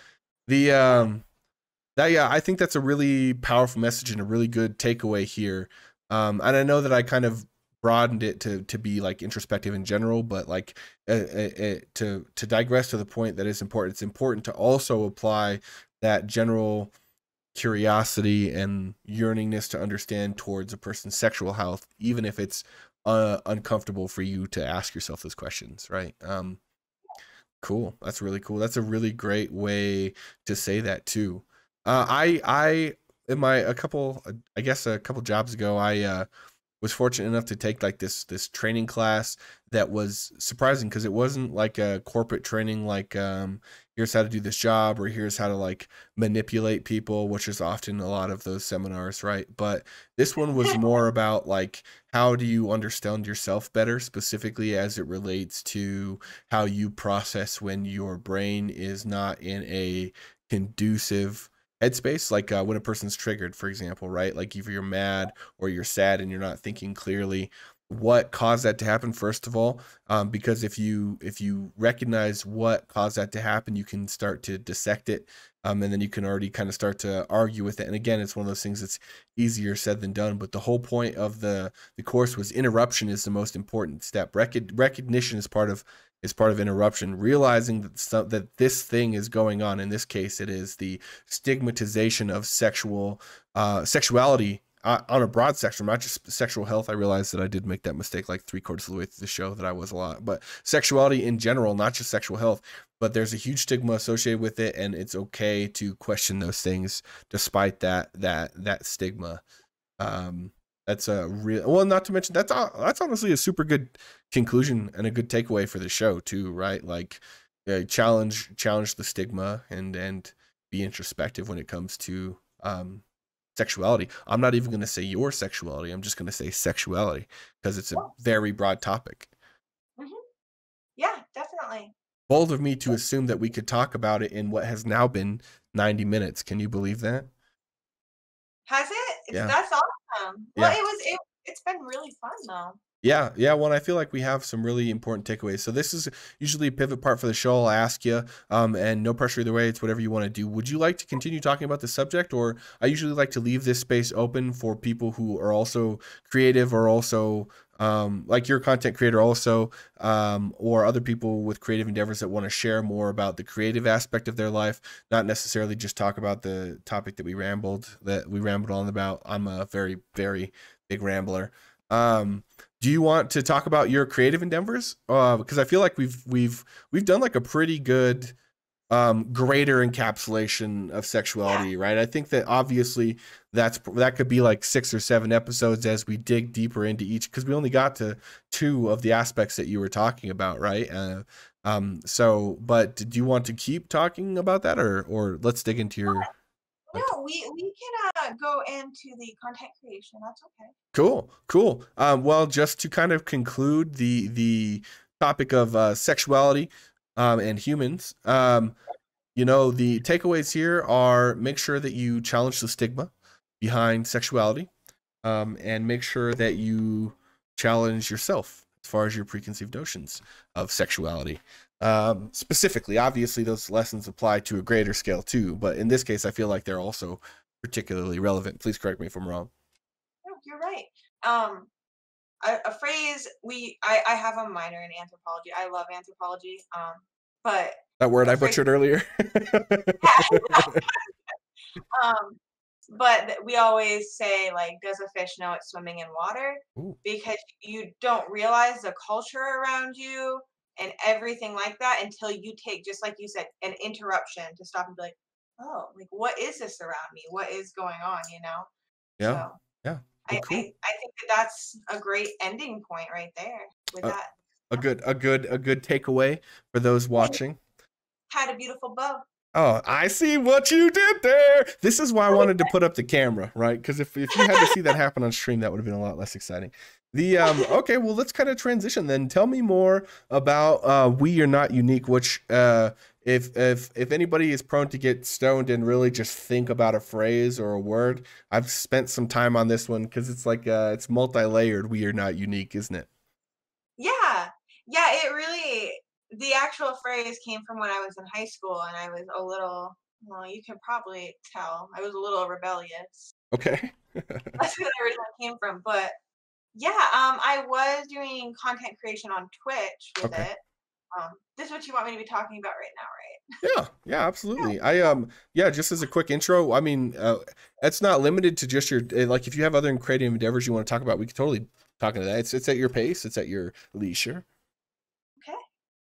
the, Yeah. um, that yeah, I think that's a really powerful message and a really good takeaway here. Um, and I know that I kind of broadened it to to be like introspective in general, but like uh, uh, uh, to to digress to the point that is important. It's important to also apply that general curiosity and yearningness to understand towards a person's sexual health, even if it's uh, uncomfortable for you to ask yourself those questions, right? Um, Cool. That's really cool. That's a really great way to say that too. Uh, I I in my a couple I guess a couple jobs ago I uh, was fortunate enough to take like this this training class that was surprising because it wasn't like a corporate training like um here's how to do this job or here's how to like manipulate people, which is often a lot of those seminars, right? But this one was more about like how do you understand yourself better, specifically as it relates to how you process when your brain is not in a conducive headspace, like uh, when a person's triggered, for example, right? Like if you're mad or you're sad and you're not thinking clearly, what caused that to happen, first of all? Um, because if you if you recognize what caused that to happen, you can start to dissect it, um, and then you can already kind of start to argue with it. And again, it's one of those things that's easier said than done. But the whole point of the the course was interruption is the most important step. Recog- recognition is part of is part of interruption. Realizing that some, that this thing is going on. In this case, it is the stigmatization of sexual uh, sexuality uh, on a broad spectrum, not just sexual health. I realized that I did make that mistake like three quarters of the way through the show, that I was a lot, but sexuality in general, not just sexual health. But there's a huge stigma associated with it, and it's okay to question those things despite that that that stigma. Um, that's a real well. Not to mention that's uh, that's honestly a super good conclusion and a good takeaway for the show too, right? Like, uh, challenge challenge the stigma and and be introspective when it comes to um, sexuality. I'm not even going to say your sexuality. I'm just going to say sexuality because it's a Yeah. very broad topic. Hmm. Yeah, definitely. Bold of me to assume that we could talk about it in what has now been ninety minutes. Can you believe that? Has it? It's, Yeah. that's awesome. Well, Yeah. it was it, it's been really fun though. Yeah, yeah. Well, I feel like we have some really important takeaways. So this is usually a pivot part for the show. I'll ask you, um, and no pressure either way. It's whatever you want to do. Would you like to continue talking about the subject, or I usually like to leave this space open for people who are also creative or also um, like your content creator, also, um, or other people with creative endeavors that want to share more about the creative aspect of their life, not necessarily just talk about the topic that we rambled that we rambled on about. I'm a very, very big rambler. Um, do you want to talk about your creative endeavors? Uh, because I feel like we've we've we've done like a pretty good um, greater encapsulation of Yeah. sexuality, right? I think that obviously that's that could be like six or seven episodes as we dig deeper into each, because we only got to two of the aspects that you were talking about, right? Uh, um, so, but do you want to keep talking about that, or or let's dig into your like No, we we can uh, go into the content creation. That's okay. cool, cool. Um, well, just to kind of conclude the the topic of uh, sexuality um, and humans, um, you know, the takeaways here are make sure that you challenge the stigma behind sexuality, um, and make sure that you challenge yourself as far as your preconceived notions of sexuality. Um, specifically, obviously, those lessons apply to a greater scale too, but in this case, I feel like they're also particularly relevant. Please correct me if I'm wrong. No, you're right. Um, a, a phrase we I, I have a minor in anthropology. I love anthropology. Um, but That word a I phrase, butchered earlier. um, but th- we always say like, does a fish know it's swimming in water? Ooh, Because you don't realize the culture around you and everything like that until you take, just like you said, an interruption to stop and be like, oh, like what is this around me? What is going on? You know? So yeah, yeah. I, Well, I, cool. I think that that's a great ending point right there with Uh, that. a good, a good, a good takeaway for those Hey, watching. had a beautiful bow. Oh, I see what you did there. This is why I wanted to put up the camera, right? Because if, if you had to see that happen on stream, that would have been a lot less exciting. The um okay, well, let's kind of transition then. Tell me more about uh We Are Not Unique, which uh if if if anybody is prone to get stoned and really just think about a phrase or a word, I've spent some time on this one because it's like uh it's multi-layered. We are not unique, isn't it? Yeah. Yeah, it really the actual phrase came from when I was in high school and I was a little, well, you can probably tell. I was a little rebellious. Okay. That's where it originally came from. But yeah, um, I was doing content creation on Twitch with Okay. it. Um, this is what you want me to be talking about right now, right? Yeah, yeah, absolutely. I um yeah, just as a quick intro, I mean, uh it's not limited to just your uh, like if you have other creative endeavors you want to talk about, we could totally talk into that. It's it's at your pace, it's at your leisure. Okay.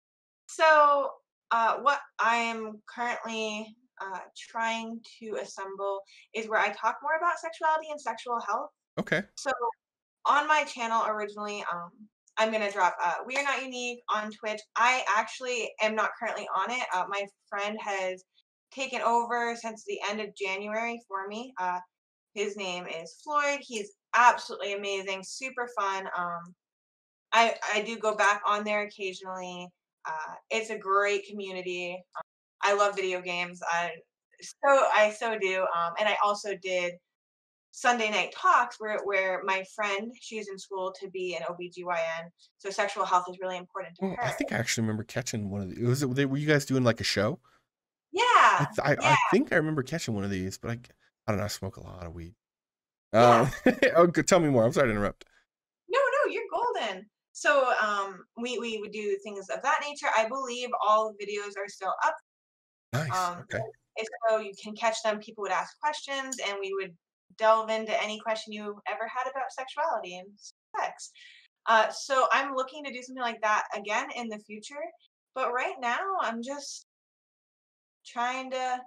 So, uh, what I am currently uh, trying to assemble is where I talk more about sexuality and sexual health. Okay. So, on my channel originally, um, I'm gonna drop uh, We Are Not Unique on Twitch. I actually am not currently on it. Uh, my friend has taken over since the end of January for me. Uh, his name is Floyd. He's absolutely amazing, super fun. Um, I I do go back on there occasionally. Uh, it's a great community. Um, I love video games. I so I so do. Um, and I also did Sunday night talks where where my friend, she's in school to be an O B G Y N, so sexual health is really important to Well, I her. think I actually remember catching one of the was it they, were you guys doing like a show? I Yeah, th- I, yeah. I think I remember catching one of these, but I I don't know, I smoke a lot of weed. Yeah. Um oh, good, tell me more. I'm sorry to interrupt. No, no, you're golden. So um we we would do things of that nature. I believe all videos are still up. Nice. Um Okay. and so you can catch them. People would ask questions and we would delve into any question you ever had about sexuality and sex. Uh, so I'm looking to do something like that again in the future. But right now I'm just trying to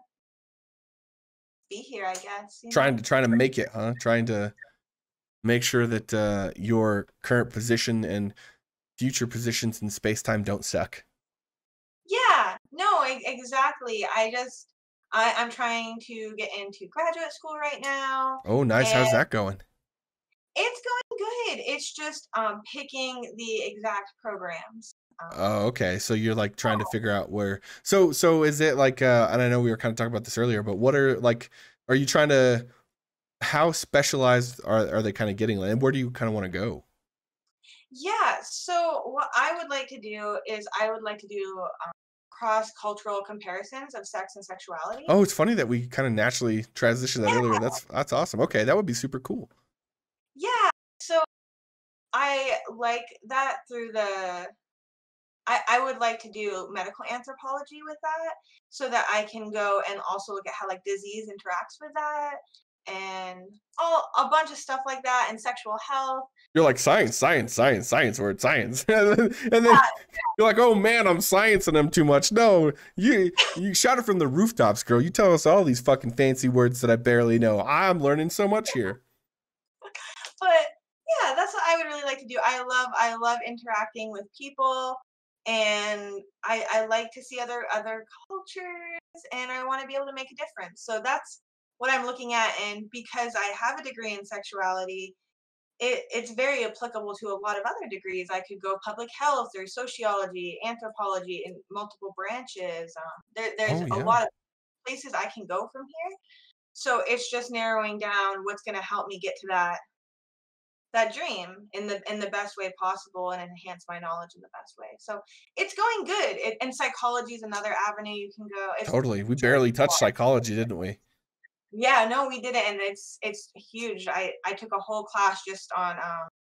be here, I guess, you know? Trying to trying to make it, huh? Trying to make sure that uh your current position and future positions in space time don't suck. Yeah, no, e- exactly. I just I, I'm trying to get into graduate school right now, Oh, nice. and How's that going? it's going good. It's just um picking the exact programs. Um, Oh, okay. So you're like trying to figure out where. So so is it like uh and I know we were kind of talking about this earlier, but what are like are you trying to how specialized are are they kind of getting and where do you kind of want to go? yeah, so what I would like to do is I would like to do um, cross-cultural comparisons of sex and sexuality. Oh, it's funny that we kind of naturally transitioned that earlier. Yeah, That's that's awesome. Okay, that would be super cool. yeah. So I like that through the I, I would like to do medical anthropology with that so that I can go and also look at how like disease interacts with that and all a bunch of stuff like that and sexual health. You're like science, science, science, science, word science, and then, and then you're like, oh man, I'm sciencing them too much. No, you you shout it from the rooftops, girl. You tell us all these fucking fancy words that I barely know. I'm learning so much here. But yeah, that's what I would really like to do. I love I love interacting with people and I I like to see other other cultures and I want to be able to make a difference. So that's what I'm looking at and because I have a degree in sexuality, it, it's very applicable to a lot of other degrees. I could go public health or sociology, anthropology in multiple branches. Um, there, there's Oh a yeah. lot of places I can go from here. So it's just narrowing down what's going to help me get to that that dream in the in the best way possible and enhance my knowledge in the best way. So it's going good. It, and psychology is another avenue you can go. It's Totally. We just barely touched psychology, didn't we? yeah, no, we did it, and it's it's huge. I I took a whole class just on um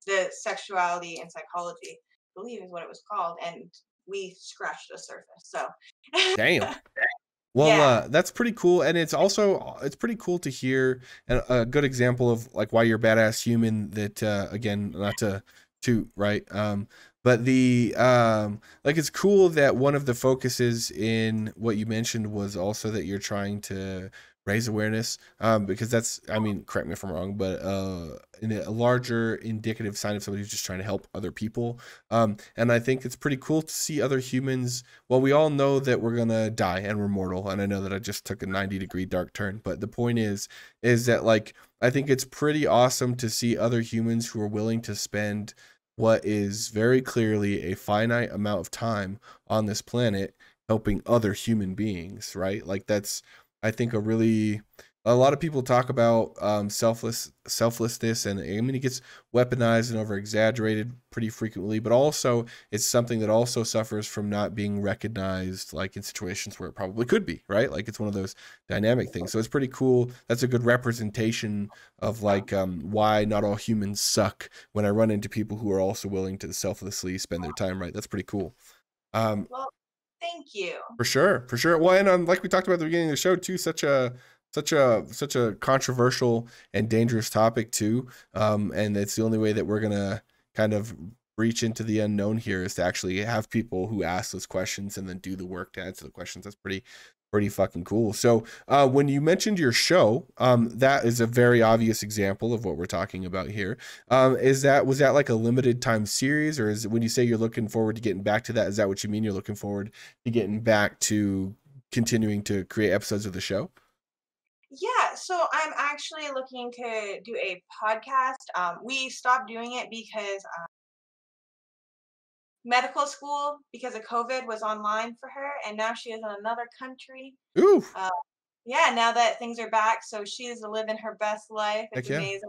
the Sexuality and Psychology, I believe is what it was called, and we scratched the surface. So, Damn. Well, yeah. uh, that's pretty cool, and it's also it's pretty cool to hear a, a good example of like why you're a badass human. That uh, again, not to toot, right? Um, but the um, like it's cool that one of the focuses in what you mentioned was also that you're trying to raise awareness, um, because that's, I mean, correct me if I'm wrong, but uh, in a larger indicative sign of somebody who's just trying to help other people. Um, and I think it's pretty cool to see other humans. Well, we all know that we're gonna die and we're mortal, and I know that I just took a ninety degree dark turn, but the point is, is that like I think it's pretty awesome to see other humans who are willing to spend what is very clearly a finite amount of time on this planet helping other human beings, right? Like that's, I think, a really, a lot of people talk about um, selfless selflessness, and I mean it gets weaponized and over exaggerated pretty frequently, but also it's something that also suffers from not being recognized, like in situations where it probably could be, right? Like it's one of those dynamic things. So it's pretty cool. That's a good representation of like um, why not all humans suck when I run into people who are also willing to selflessly spend their time, right? That's pretty cool. Um, Well, thank you. for sure, for sure. Well, and um, like we talked about at the beginning of the show too, such a such a such a controversial and dangerous topic too. Um, and it's the only way that we're gonna kind of reach into the unknown here is to actually have people who ask those questions and then do the work to answer the questions. That's pretty pretty fucking cool. So uh, when you mentioned your show, um, that is a very obvious example of what we're talking about here. Um, is that, was that like a limited time series, or is it, when you say you're looking forward to getting back to that, is that what you mean? You're looking forward to getting back to continuing to create episodes of the show? Yeah, so I'm actually looking to do a podcast. Um, we stopped doing it because um, medical school, because of COVID, was online for her, and now she is in another country. Ooh, Uh, yeah, now that things are back, so she's living her best life. It's heck yeah. amazing.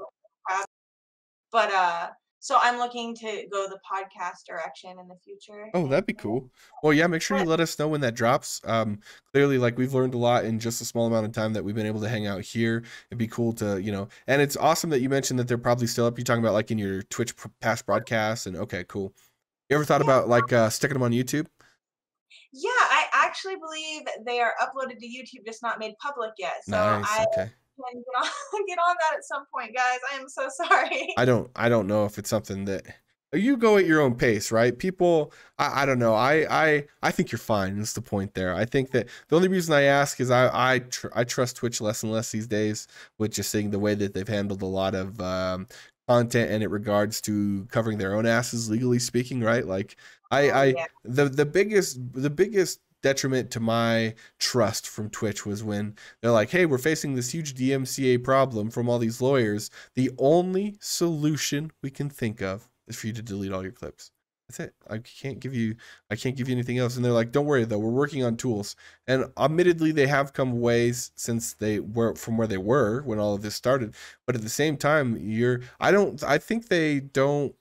But uh, so I'm looking to go the podcast direction in the future. Oh, And that'd be cool. Well, yeah, make sure you but let us know when that drops. Um, clearly, like we've learned a lot in just a small amount of time that we've been able to hang out here. It'd be cool to, you know, and it's awesome that you mentioned that they're probably still up. You're talking about like in your Twitch p- past broadcasts, and okay, cool. You ever thought yeah, about like uh, sticking them on YouTube? yeah, I actually believe they are uploaded to YouTube, just not made public yet. So Nice. I Okay. can get on get on that at some point, guys. I am so sorry. I don't I don't know if it's something that you go at your own pace, right? People, I, I don't know. I I I think you're fine. Is the point there? I think that the only reason I ask is I I tr- I trust Twitch less and less these days, with just seeing the way that they've handled a lot of um, content and it regards to covering their own asses, legally speaking, right? Like I Oh I yeah. the the biggest the biggest detriment to my trust from Twitch was when they're like, "Hey, we're facing this huge D M C A problem from all these lawyers. The only solution we can think of is for you to delete all your clips. That's it. I can't give you I can't give you anything else." And they're like, "Don't worry though, we're working on tools." And admittedly, they have come ways since they were from where they were when all of this started. But at the same time, you're I don't I think they don't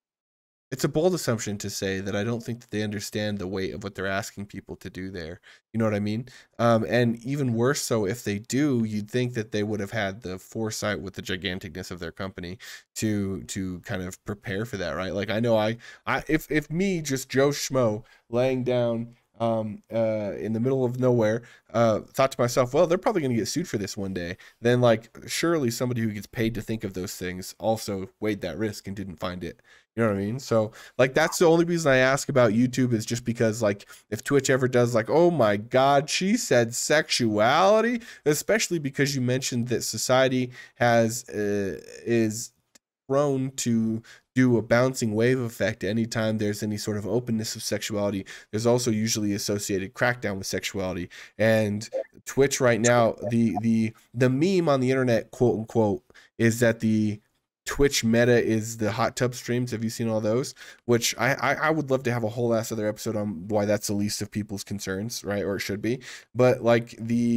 it's a bold assumption to say that I don't think that they understand the weight of what they're asking people to do there. You know what I mean? Um, and even worse so, if they do, you'd think that they would have had the foresight with the giganticness of their company to to kind of prepare for that, right? Like I know I I if if me, just Joe Schmo, laying down um uh in the middle of nowhere, uh thought to myself, well, they're probably going to get sued for this one day, then like surely somebody who gets paid to think of those things also weighed that risk and didn't find it. You know what I mean? So like that's the only reason I ask about YouTube, is just because like if Twitch ever does like, oh my God, she said sexuality, especially because you mentioned that society has uh, is prone to do a bouncing wave effect anytime there's any sort of openness of sexuality. There's also usually associated crackdown with sexuality. And Twitch right now, the the the meme on the internet, quote unquote, is that the Twitch meta is the hot tub streams. Have you seen all those? Which I, I I would love to have a whole ass other episode on why that's the least of people's concerns, right? Or it should be. But like the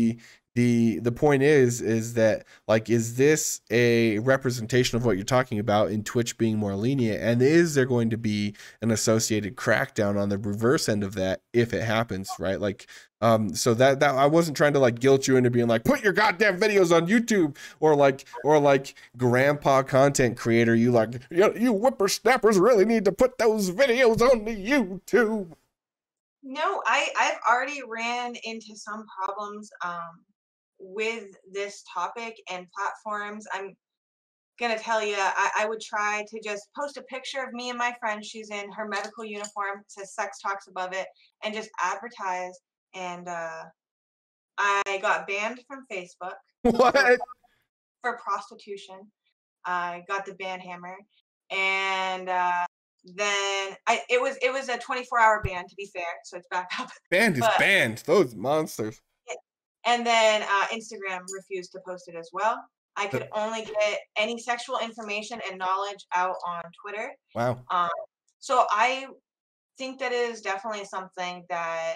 the the point is is that like, is this a representation of what you're talking about in Twitch being more lenient, and is there going to be an associated crackdown on the reverse end of that if it happens, right? Like, um so that that I wasn't trying to like guilt you into being like, put your goddamn videos on YouTube, or like or like grandpa content creator, you like, you, you whippersnappers really need to put those videos on the YouTube. No, I I've already ran into some problems um with this topic and platforms. I'm gonna tell you, I, I would try to just post a picture of me and my friend. She's in her medical uniform, says sex talks above it, and just advertise. And uh, I got banned from Facebook for What? for prostitution. I got the ban hammer, and uh, then I it was it was a twenty-four hour ban, to be fair, so it's back up. Banned is But banned. Those monsters. and then uh, Instagram refused to post it as well. I Uh, could only get any sexual information and knowledge out on Twitter. Wow. Um, so I think that is definitely something that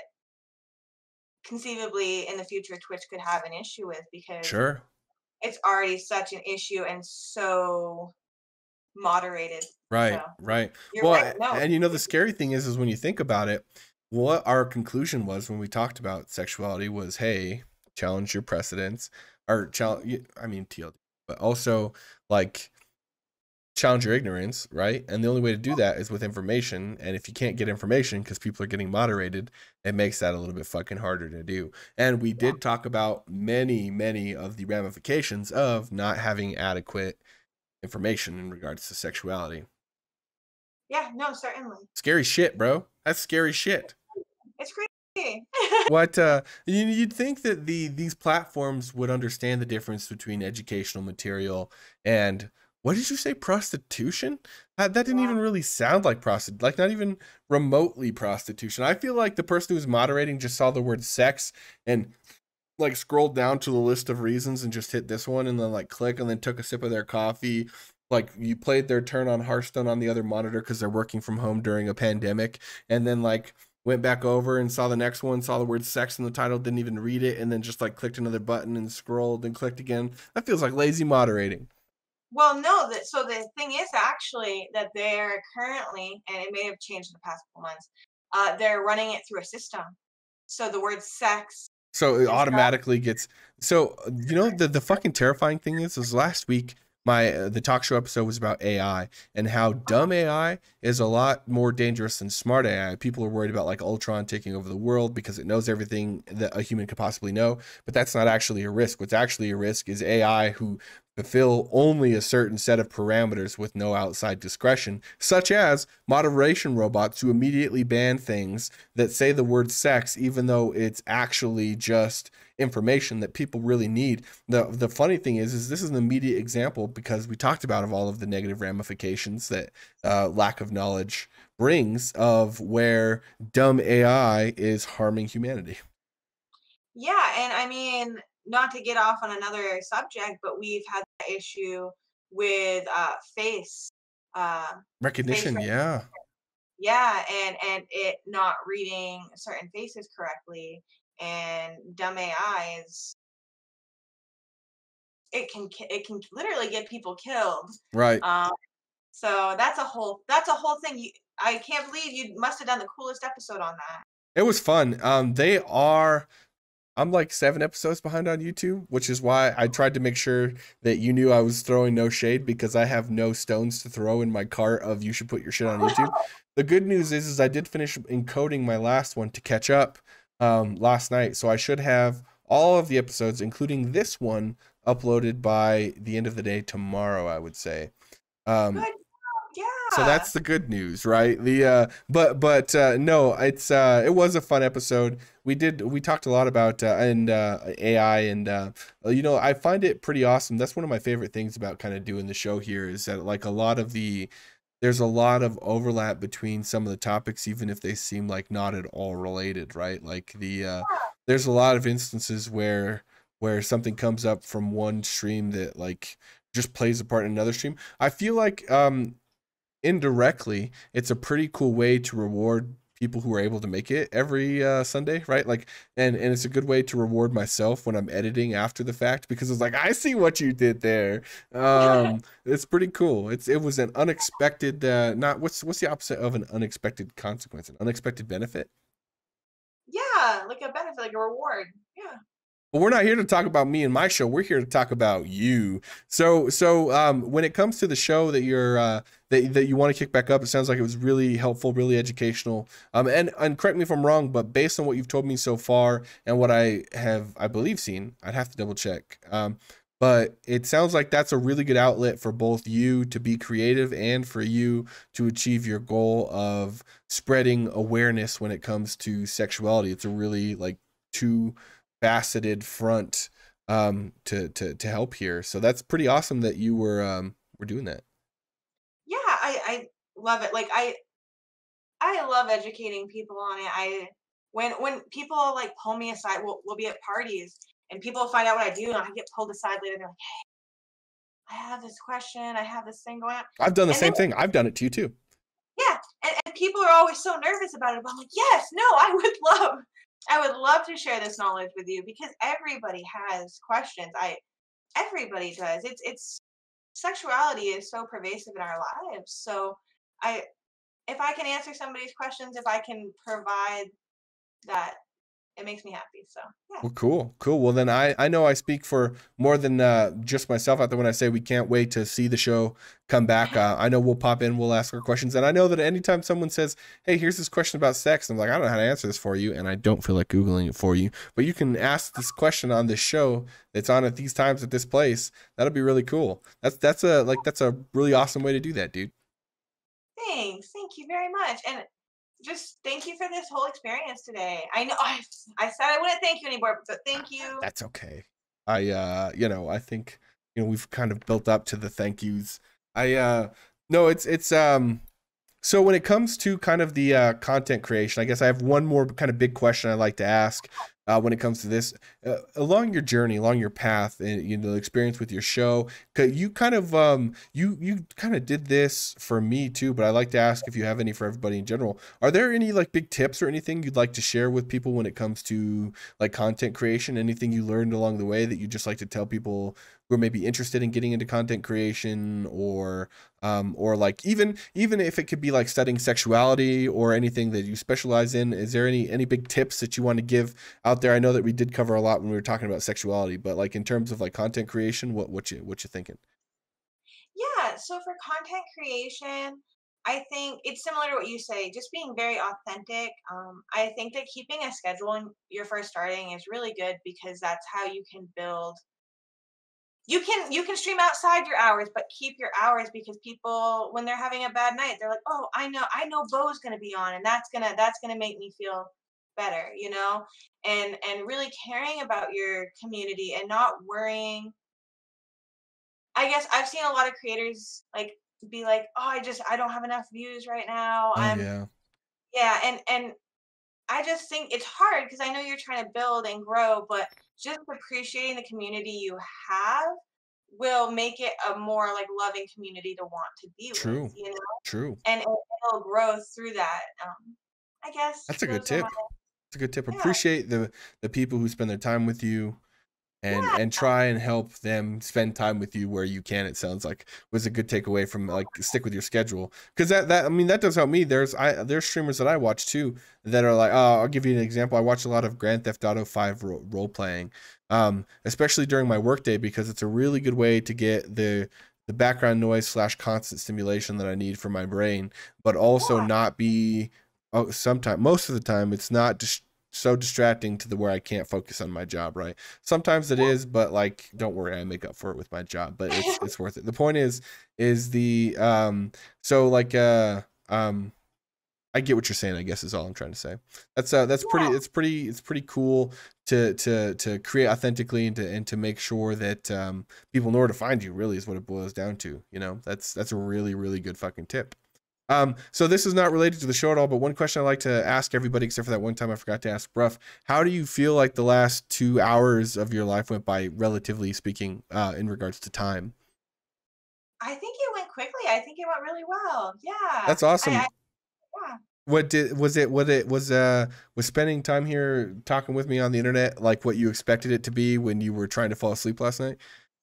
conceivably in the future Twitch could have an issue with, because Sure. it's already such an issue and so moderated. So Right, right. you're Well, right. a- No, and you know, the scary thing is, is when you think about it, what our conclusion was when we talked about sexuality was, hey, challenge your precedents, or challenge, I mean, T L D, but also like challenge your ignorance, right? And the only way to do that is with information. And if you can't get information because people are getting moderated, it makes that a little bit fucking harder to do. And we did talk about many, many of the ramifications of not having adequate information in regards to sexuality. yeah, no, certainly. Scary shit, bro. That's scary shit. It's crazy. What uh you- you'd think that the these platforms would understand the difference between educational material and, what did you say, prostitution? That, that didn't Yeah. even really sound like prostitution, like not even remotely prostitution. I feel like the person who's moderating just saw the word sex and like scrolled down to the list of reasons and just hit this one and then like click and then took a sip of their coffee. Like, you played their turn on Hearthstone on the other monitor because they're working from home during a pandemic, and then like went back over and saw the next one, saw the word sex in the title, didn't even read it, and then just like clicked another button and scrolled and clicked again. That feels like lazy moderating. Well, no, that so the thing is actually that they're currently, and it may have changed in the past couple months, uh, they're running it through a system. So the word sex So it and stuff. automatically gets, so you know, the the fucking terrifying thing is is last week my uh, the talk show episode was about A I and how dumb A I is a lot more dangerous than smart A I. People are worried about like Ultron taking over the world because it knows everything that a human could possibly know, but that's not actually a risk. What's actually a risk is A I who fulfill only a certain set of parameters with no outside discretion, such as moderation robots who immediately ban things that say the word sex, even though it's actually just information that people really need. The the funny thing is, is this is an immediate example because we talked about of all of the negative ramifications that uh, lack of knowledge brings of where dumb A I is harming humanity. Yeah, and I mean, not to get off on another subject, but we've had that issue with uh, face, uh, face Recognition, rec- yeah. yeah, and and it not reading certain faces correctly, and dumb A Is, it can ki- it can literally get people killed. Right. Um, so that's a whole that's a whole thing. You, I can't believe you must have done the coolest episode on that. It was fun. Um, they are I'm like seven episodes behind on YouTube, which is why I tried to make sure that you knew I was throwing no shade, because I have no stones to throw in my cart of you should put your shit on YouTube. The good news is, is I did finish encoding my last one to catch up um, last night, so I should have all of the episodes, including this one, uploaded by the end of the day tomorrow, I would say. Um, Good, so yeah. that's the good news, right? The uh but but uh no, it's uh it was a fun episode. We did we talked a lot about uh, and uh A I, and uh you know, I find it pretty awesome. That's one of my favorite things about kind of doing the show here, is that like a lot of the there's a lot of overlap between some of the topics, even if they seem like not at all related, right? Like the uh there's a lot of instances where where something comes up from one stream that like just plays a part in another stream. I feel like um indirectly, it's a pretty cool way to reward people who are able to make it every uh, Sunday, right? Like, and and it's a good way to reward myself when I'm editing after the fact because it's like I see what you did there. Um, it's pretty cool. It's it was an unexpected, uh, not what's what's the opposite of an unexpected consequence? An unexpected benefit. Yeah, like a benefit, like a reward. Yeah. But we're not here to talk about me and my show. We're here to talk about you. So, so um, when it comes to the show that you're uh, that that you want to kick back up, it sounds like it was really helpful, really educational. Um, and and correct me if I'm wrong, but based on what you've told me so far and what I have, I believe seen, I'd have to double check. Um, but it sounds like that's a really good outlet for both you to be creative and for you to achieve your goal of spreading awareness when it comes to sexuality. It's a really like two faceted front um to to to help here, so that's pretty awesome that you were um were doing that. Yeah, I I love it. Like I I love educating people on it. I when when people like pull me aside, we'll we'll be at parties and people find out what I do and I get pulled aside later. They're like, I have this question, I have this thing going on. I've done the And then same thing. I've done it to you too. yeah, and, and people are always so nervous about it. But I'm like, yes, no, I would love I would love to share this knowledge with you because everybody has questions. I everybody does. It's it's sexuality is so pervasive in our lives. So I if I can answer somebody's questions, if I can provide that, it makes me happy. So yeah. Well, cool, cool. Well, then I I know I speak for more than uh, just myself out there when I say we can't wait to see the show come back. Uh, I know we'll pop in, we'll ask our questions, and I know that anytime someone says, "Hey, here's this question about sex," I'm like, I don't know how to answer this for you, and I don't feel like googling it for you, but you can ask this question on this show that's on at these times at this place. That'll be really cool. That's that's a like that's a really awesome way to do that, dude. Thanks. Thank you very much. And just thank you for this whole experience today. I know I I said I wouldn't thank you anymore, but thank you. That's okay. I uh you know, I think you know we've kind of built up to the thank yous. I uh no, it's it's um so when it comes to kind of the uh, content creation, I guess I have one more kind of big question I'd like to ask uh, when it comes to this. Uh, along your journey, along your path, and you know, the experience with your show, 'cause you kind of um, you you kind of did this for me too. But I'd like to ask if you have any for everybody in general. Are there any like big tips or anything you'd like to share with people when it comes to like content creation? Anything you learned along the way that you just like to tell people who are maybe interested in getting into content creation, or um, or like even even if it could be like studying sexuality or anything that you specialize in? Is there any any big tips that you want to give out there? I know that we did cover a lot when we were talking about sexuality, but like in terms of like content creation, what what you what you thinking? Yeah, so for content creation, I think it's similar to what you say, just being very authentic. Um, I think that keeping a schedule when you're first starting is really good because that's how you can build you can you can stream outside your hours, but keep your hours because people when they're having a bad night, they're like, "Oh, I know I know Bo's going to be on and that's going to that's going to make me feel better," you know? And and really caring about your community and not worrying. I guess I've seen a lot of creators like be like, "Oh, I just I don't have enough views right now. Oh I'm yeah, yeah, and and I just think it's hard because I know you're trying to build and grow, but just appreciating the community you have will make it a more like loving community to want to be with, true, you know? true. And it, it'll grow through that. Um, I guess That's a good those are my tip. It's a good tip. yeah, Appreciate the the people who spend their time with you, and yeah, and try and help them spend time with you where you can. It sounds like was a good takeaway from like stick with your schedule, because that that I mean that does help me. There's I there's streamers that I watch too that are like, oh, I'll give you an example. I watch a lot of Grand Theft Auto five ro- role playing, um especially during my workday, because it's a really good way to get the the background noise slash constant stimulation that I need for my brain, but also yeah, not be, oh, sometimes most of the time it's not just so distracting to the where I can't focus on my job, right? Sometimes it is, but like, don't worry, I make up for it with my job, but it's it's worth it. The point is, is the um, so like uh um, I get what you're saying, I guess is all I'm trying to say. That's uh that's pretty yeah, it's pretty it's pretty cool to to to create authentically, and to and to make sure that um people know where to find you, really is what it boils down to. You know, that's that's a really, really good fucking tip. Um, so this is not related to the show at all, but one question I like to ask everybody, except for that one time I forgot to ask Bruff, how do you feel like the last two hours of your life went by, relatively speaking, uh, in regards to time? I think it went quickly. I think it went really well. Yeah. That's I, I awesome. yeah. What did was it? What it was? Uh, was spending time here talking with me on the internet like what you expected it to be when you were trying to fall asleep last night?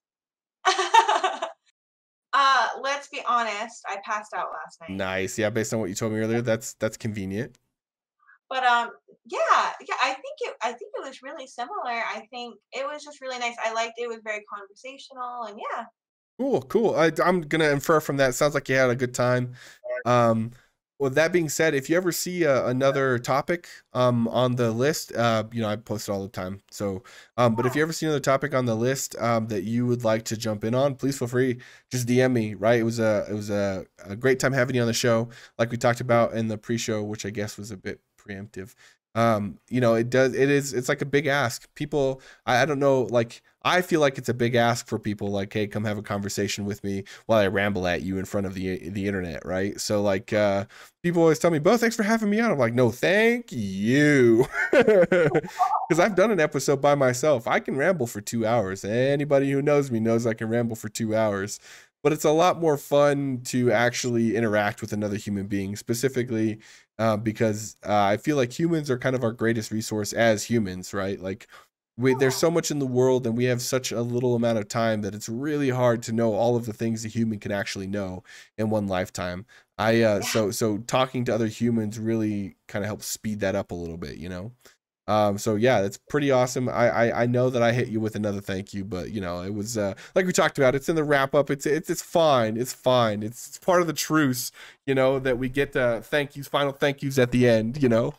uh, let's be honest. I passed out last night. Nice. Yeah, based on what you told me earlier, that's that's convenient. But um, yeah, yeah. I think it. I think it was really similar. I think it was just really nice. I liked it. It was very conversational, and yeah. Cool, cool. I, I'm gonna infer from that. Sounds like you had a good time. Um, with that being said, if you ever see uh, another topic um, on the list, uh, you know I post it all the time. So, um, but if you ever see another topic on the list um, that you would like to jump in on, please feel free. Just D M me. Right? It was a it was a, a great time having you on the show, like we talked about in the pre-show, which I guess was a bit preemptive. Um, you know, it does. It is. It's like a big ask. People, I, I don't know. Like, I feel like it's a big ask for people. Like, hey, come have a conversation with me while I ramble at you in front of the the internet, right? So, like, uh, people always tell me, "Bo, thanks for having me on." I'm like, "No, thank you," because I've done an episode by myself. I can ramble for two hours. Anybody who knows me knows I can ramble for two hours. But it's a lot more fun to actually interact with another human being, specifically uh, because uh, I feel like humans are kind of our greatest resource as humans, right? Like we, there's so much in the world and we have such a little amount of time that it's really hard to know all of the things a human can actually know in one lifetime. I uh, Yeah. so so talking to other humans really kind of helps speed that up a little bit, you know. Um, so yeah, that's pretty awesome. I, I I know that I hit you with another thank you, but you know, it was uh like we talked about, it's in the wrap up. It's it's it's fine. It's fine. It's, it's part of the truce, you know, that we get uh thank yous, final thank yous at the end, you know.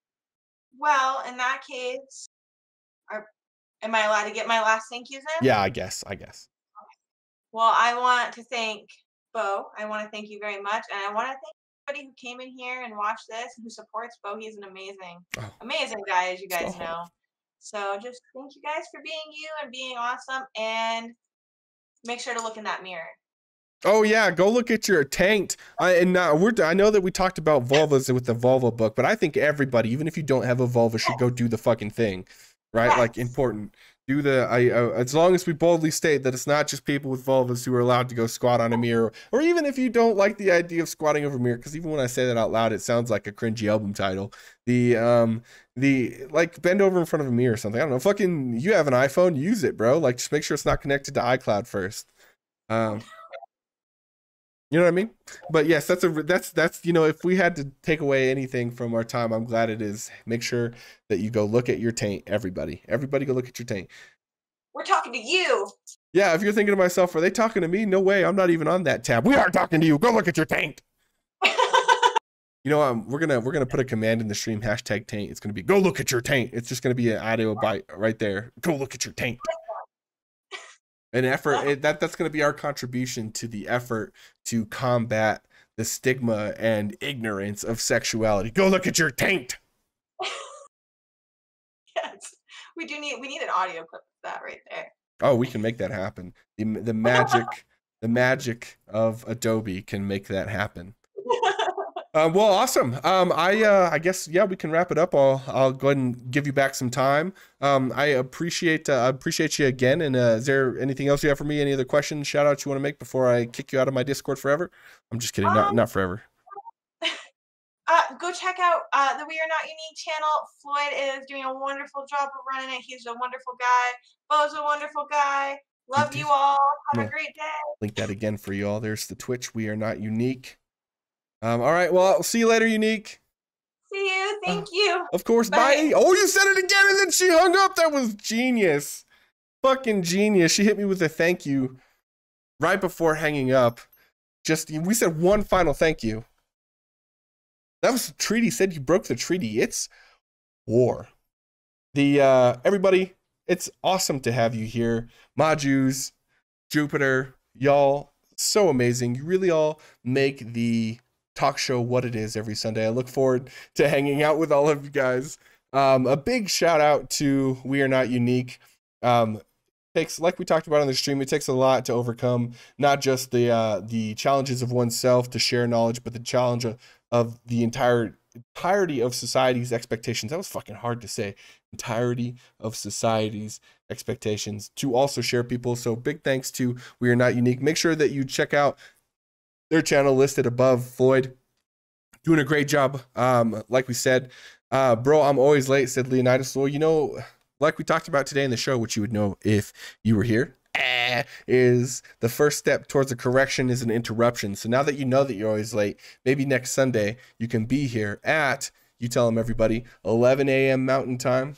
Well, in that case, are, am I allowed to get my last thank yous in? Yeah, I guess. I guess. Well, I want to thank Bo. I want to thank you very much, and I want to thank everybody who came in here and watched this and who supports Bo. He's an amazing, Oh, amazing guy, as you guys stop. know. So just thank you guys for being you and being awesome, and make sure to look in that mirror. Oh yeah, go look at your tanked. I and now we're. I know that we talked about vulvas with the vulva book, but I think everybody, even if you don't have a vulva, should go do the fucking thing, right? Like Yes. important. Do the. I uh, as long as we boldly state that it's not just people with vulvas who are allowed to go squat on a mirror, or even if you don't like the idea of squatting over a mirror, because even when I say that out loud, it sounds like a cringy album title. The um the like bend over in front of a mirror or something. I don't know. Fucking, you have an iPhone, use it, bro. Like just make sure it's not connected to iCloud first. Um. You know what I mean? But yes, that's a that's that's you know, if we had to take away anything from our time, I'm glad it is. Make sure that you go look at your taint, everybody. Everybody go look at your taint. We're talking to you. Yeah, if you're thinking to myself, are they talking to me? No way, I'm not even on that tab. We are talking to you. Go look at your taint. You know, um, we're gonna we're gonna put a command in the stream, hashtag taint. It's gonna be go look at your taint. It's just gonna be an audio bite right there. Go look at your taint. An effort it, that that's going to be our contribution to the effort to combat the stigma and ignorance of sexuality. Go look at your taint. Yes, we do need we need an audio clip of that right there. Oh, we can make that happen. The, the magic the magic of Adobe can make that happen. Uh, well, awesome. Um, I uh, I guess yeah, we can wrap it up. I'll I'll go ahead and give you back some time. Um, I appreciate uh, appreciate you again. And uh, is there anything else you have for me? Any other questions, shout outs you want to make before I kick you out of my Discord forever? I'm just kidding. Not Um, not forever. uh, go check out uh, the We Are Not Unique channel. Floyd is doing a wonderful job of running it. He's a wonderful guy. Bo's a wonderful guy. Love you all. Have Yeah. a great day. Link that again for you all. There's the Twitch. We Are Not Unique. Um, all right. Well, I'll see you later, Unique. See you. Thank Uh, you. Of course. Bye. Bye. Oh, you said it again and then she hung up. That was genius. Fucking genius. She hit me with a thank you right before hanging up. Just, we said one final thank you. That was the treaty. Said you broke the treaty. It's war. The, uh, everybody, it's awesome to have you here. Majus, Jupiter, y'all, so amazing. You really all make the talk show what it is every Sunday. I look forward to hanging out with all of you guys. Um, a big shout out to We Are Not Unique. Um, takes, like we talked about on the stream, it takes a lot to overcome not just the uh, the challenges of oneself to share knowledge, but the challenge of, of the entire entirety of society's expectations. That was fucking hard to say. Entirety of society's expectations to also share people. So big thanks to We Are Not Unique. Make sure that you check out their channel listed above. Floyd doing a great job. Um, like we said, uh, bro, I'm always late, said Leonidas. Well, you know, like we talked about today in the show, which you would know if you were here, eh, is the first step towards a correction is an interruption. So now that you know that you're always late, maybe next Sunday you can be here at, you tell them everybody, eleven a m Mountain Time.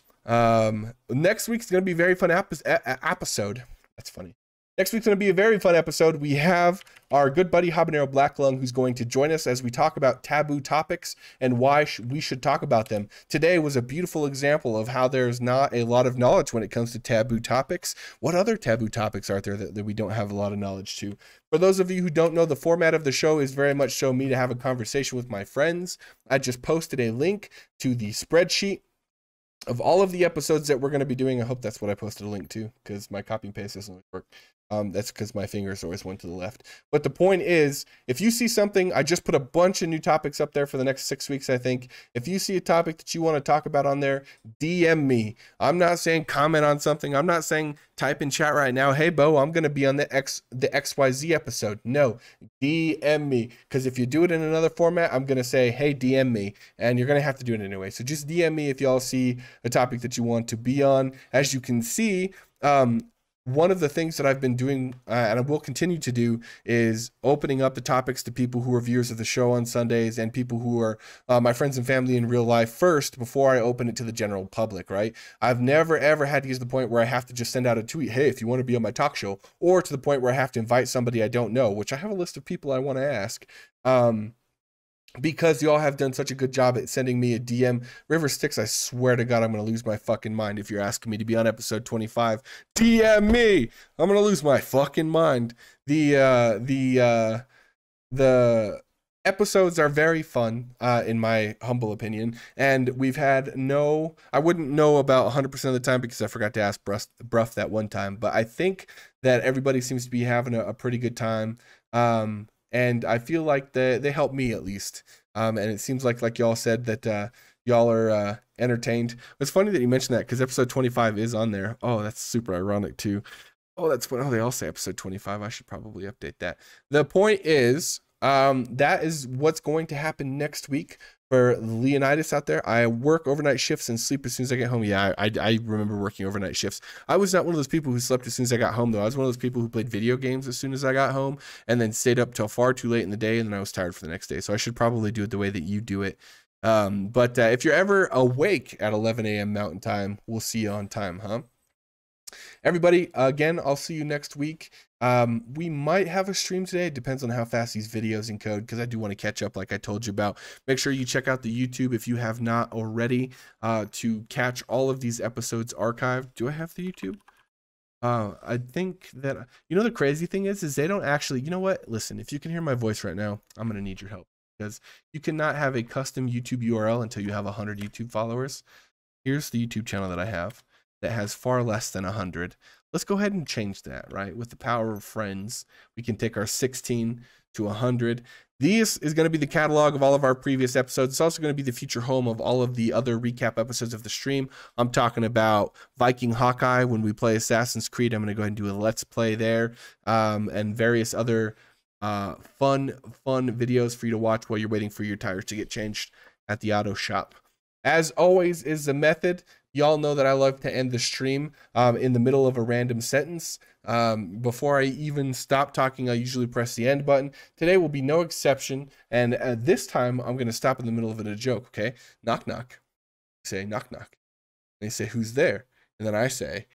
Um, next week's going to be a very fun ep episode. That's funny. Next week's going to be a very fun episode. We have our good buddy Habanero Black Lung, who's going to join us as we talk about taboo topics and why sh we should talk about them. Today was a beautiful example of how there's not a lot of knowledge when it comes to taboo topics. What other taboo topics are there that, that we don't have a lot of knowledge to? For those of you who don't know, the format of the show is very much so me to have a conversation with my friends. I just posted a link to the spreadsheet of all of the episodes that we're going to be doing. I hope that's what I posted a link to, because my copy and paste doesn't always work. Um, that's because my fingers always went to the left. But the point is, if you see something, I just put a bunch of new topics up there for the next six weeks, I think. If you see a topic that you want to talk about on there, D M me. I'm not saying comment on something. I'm not saying type in chat right now, hey, Bo, I'm going to be on the X, the X Y Z episode. No, D M me. Because if you do it in another format, I'm going to say, hey, D M me. And you're going to have to do it anyway. So just D M me if y'all see a topic that you want to be on. As you can see, um, one of the things that I've been doing, uh, and I will continue to do, is opening up the topics to people who are viewers of the show on Sundays and people who are uh, my friends and family in real life first before I open it to the general public, right? I've never, ever had to use the point where I have to just send out a tweet, hey, if you want to be on my talk show, or to the point where I have to invite somebody I don't know, which I have a list of people I want to ask. Um, because y'all have done such a good job at sending me a D M. River Styx, I swear to God, I'm going to lose my fucking mind if you're asking me to be on episode twenty-five. D M me! I'm going to lose my fucking mind. The, uh, the, uh, the episodes are very fun, uh, in my humble opinion. And we've had no, I wouldn't know about one hundred percent of the time because I forgot to ask Bruff, Bruff that one time. But I think that everybody seems to be having a, a pretty good time. Um, And I feel like they, they help me at least. Um, and it seems like, like y'all said, that uh, y'all are uh, entertained. It's funny that you mentioned that because episode twenty-five is on there. Oh, that's super ironic too. Oh, that's what, oh, they all say episode twenty-five. I should probably update that. The point is, um, that is what's going to happen next week. For Leonidas out there, I work overnight shifts and sleep as soon as I get home. Yeah, I, I remember working overnight shifts. I was not one of those people who slept as soon as I got home, though. I was one of those people who played video games as soon as I got home and then stayed up till far too late in the day, and then I was tired for the next day. So I should probably do it the way that you do it. Um, but uh, if you're ever awake at eleven a m Mountain Time, we'll see you on time, huh? Everybody, again, I'll see you next week. Um, we might have a stream today. It depends on how fast these videos encode, because I do want to catch up like I told you about. Make sure you check out the YouTube if you have not already, uh, to catch all of these episodes archived. Do I have the YouTube? Uh, I think that, you know, the crazy thing is, is they don't actually, you know what? Listen, if you can hear my voice right now, I'm going to need your help, because you cannot have a custom YouTube U R L until you have one hundred YouTube followers. Here's the YouTube channel that I have that has far less than one hundred. Let's go ahead and change that, right? With the power of friends, we can take our sixteen to one hundred. This is going to be the catalog of all of our previous episodes. It's also going to be the future home of all of the other recap episodes of the stream. I'm talking about Viking Hawkeye when we play Assassin's Creed. I'm going to go ahead and do a Let's Play there, um, and various other uh, fun, fun videos for you to watch while you're waiting for your tires to get changed at the auto shop. As always is the method. Y'all know that I love to end the stream um, in the middle of a random sentence. Um, before I even stop talking, I usually press the end button. Today will be no exception. And uh, this time, I'm going to stop in the middle of it a joke, okay? Knock, knock. I say, knock, knock. They say, who's there? And then I say,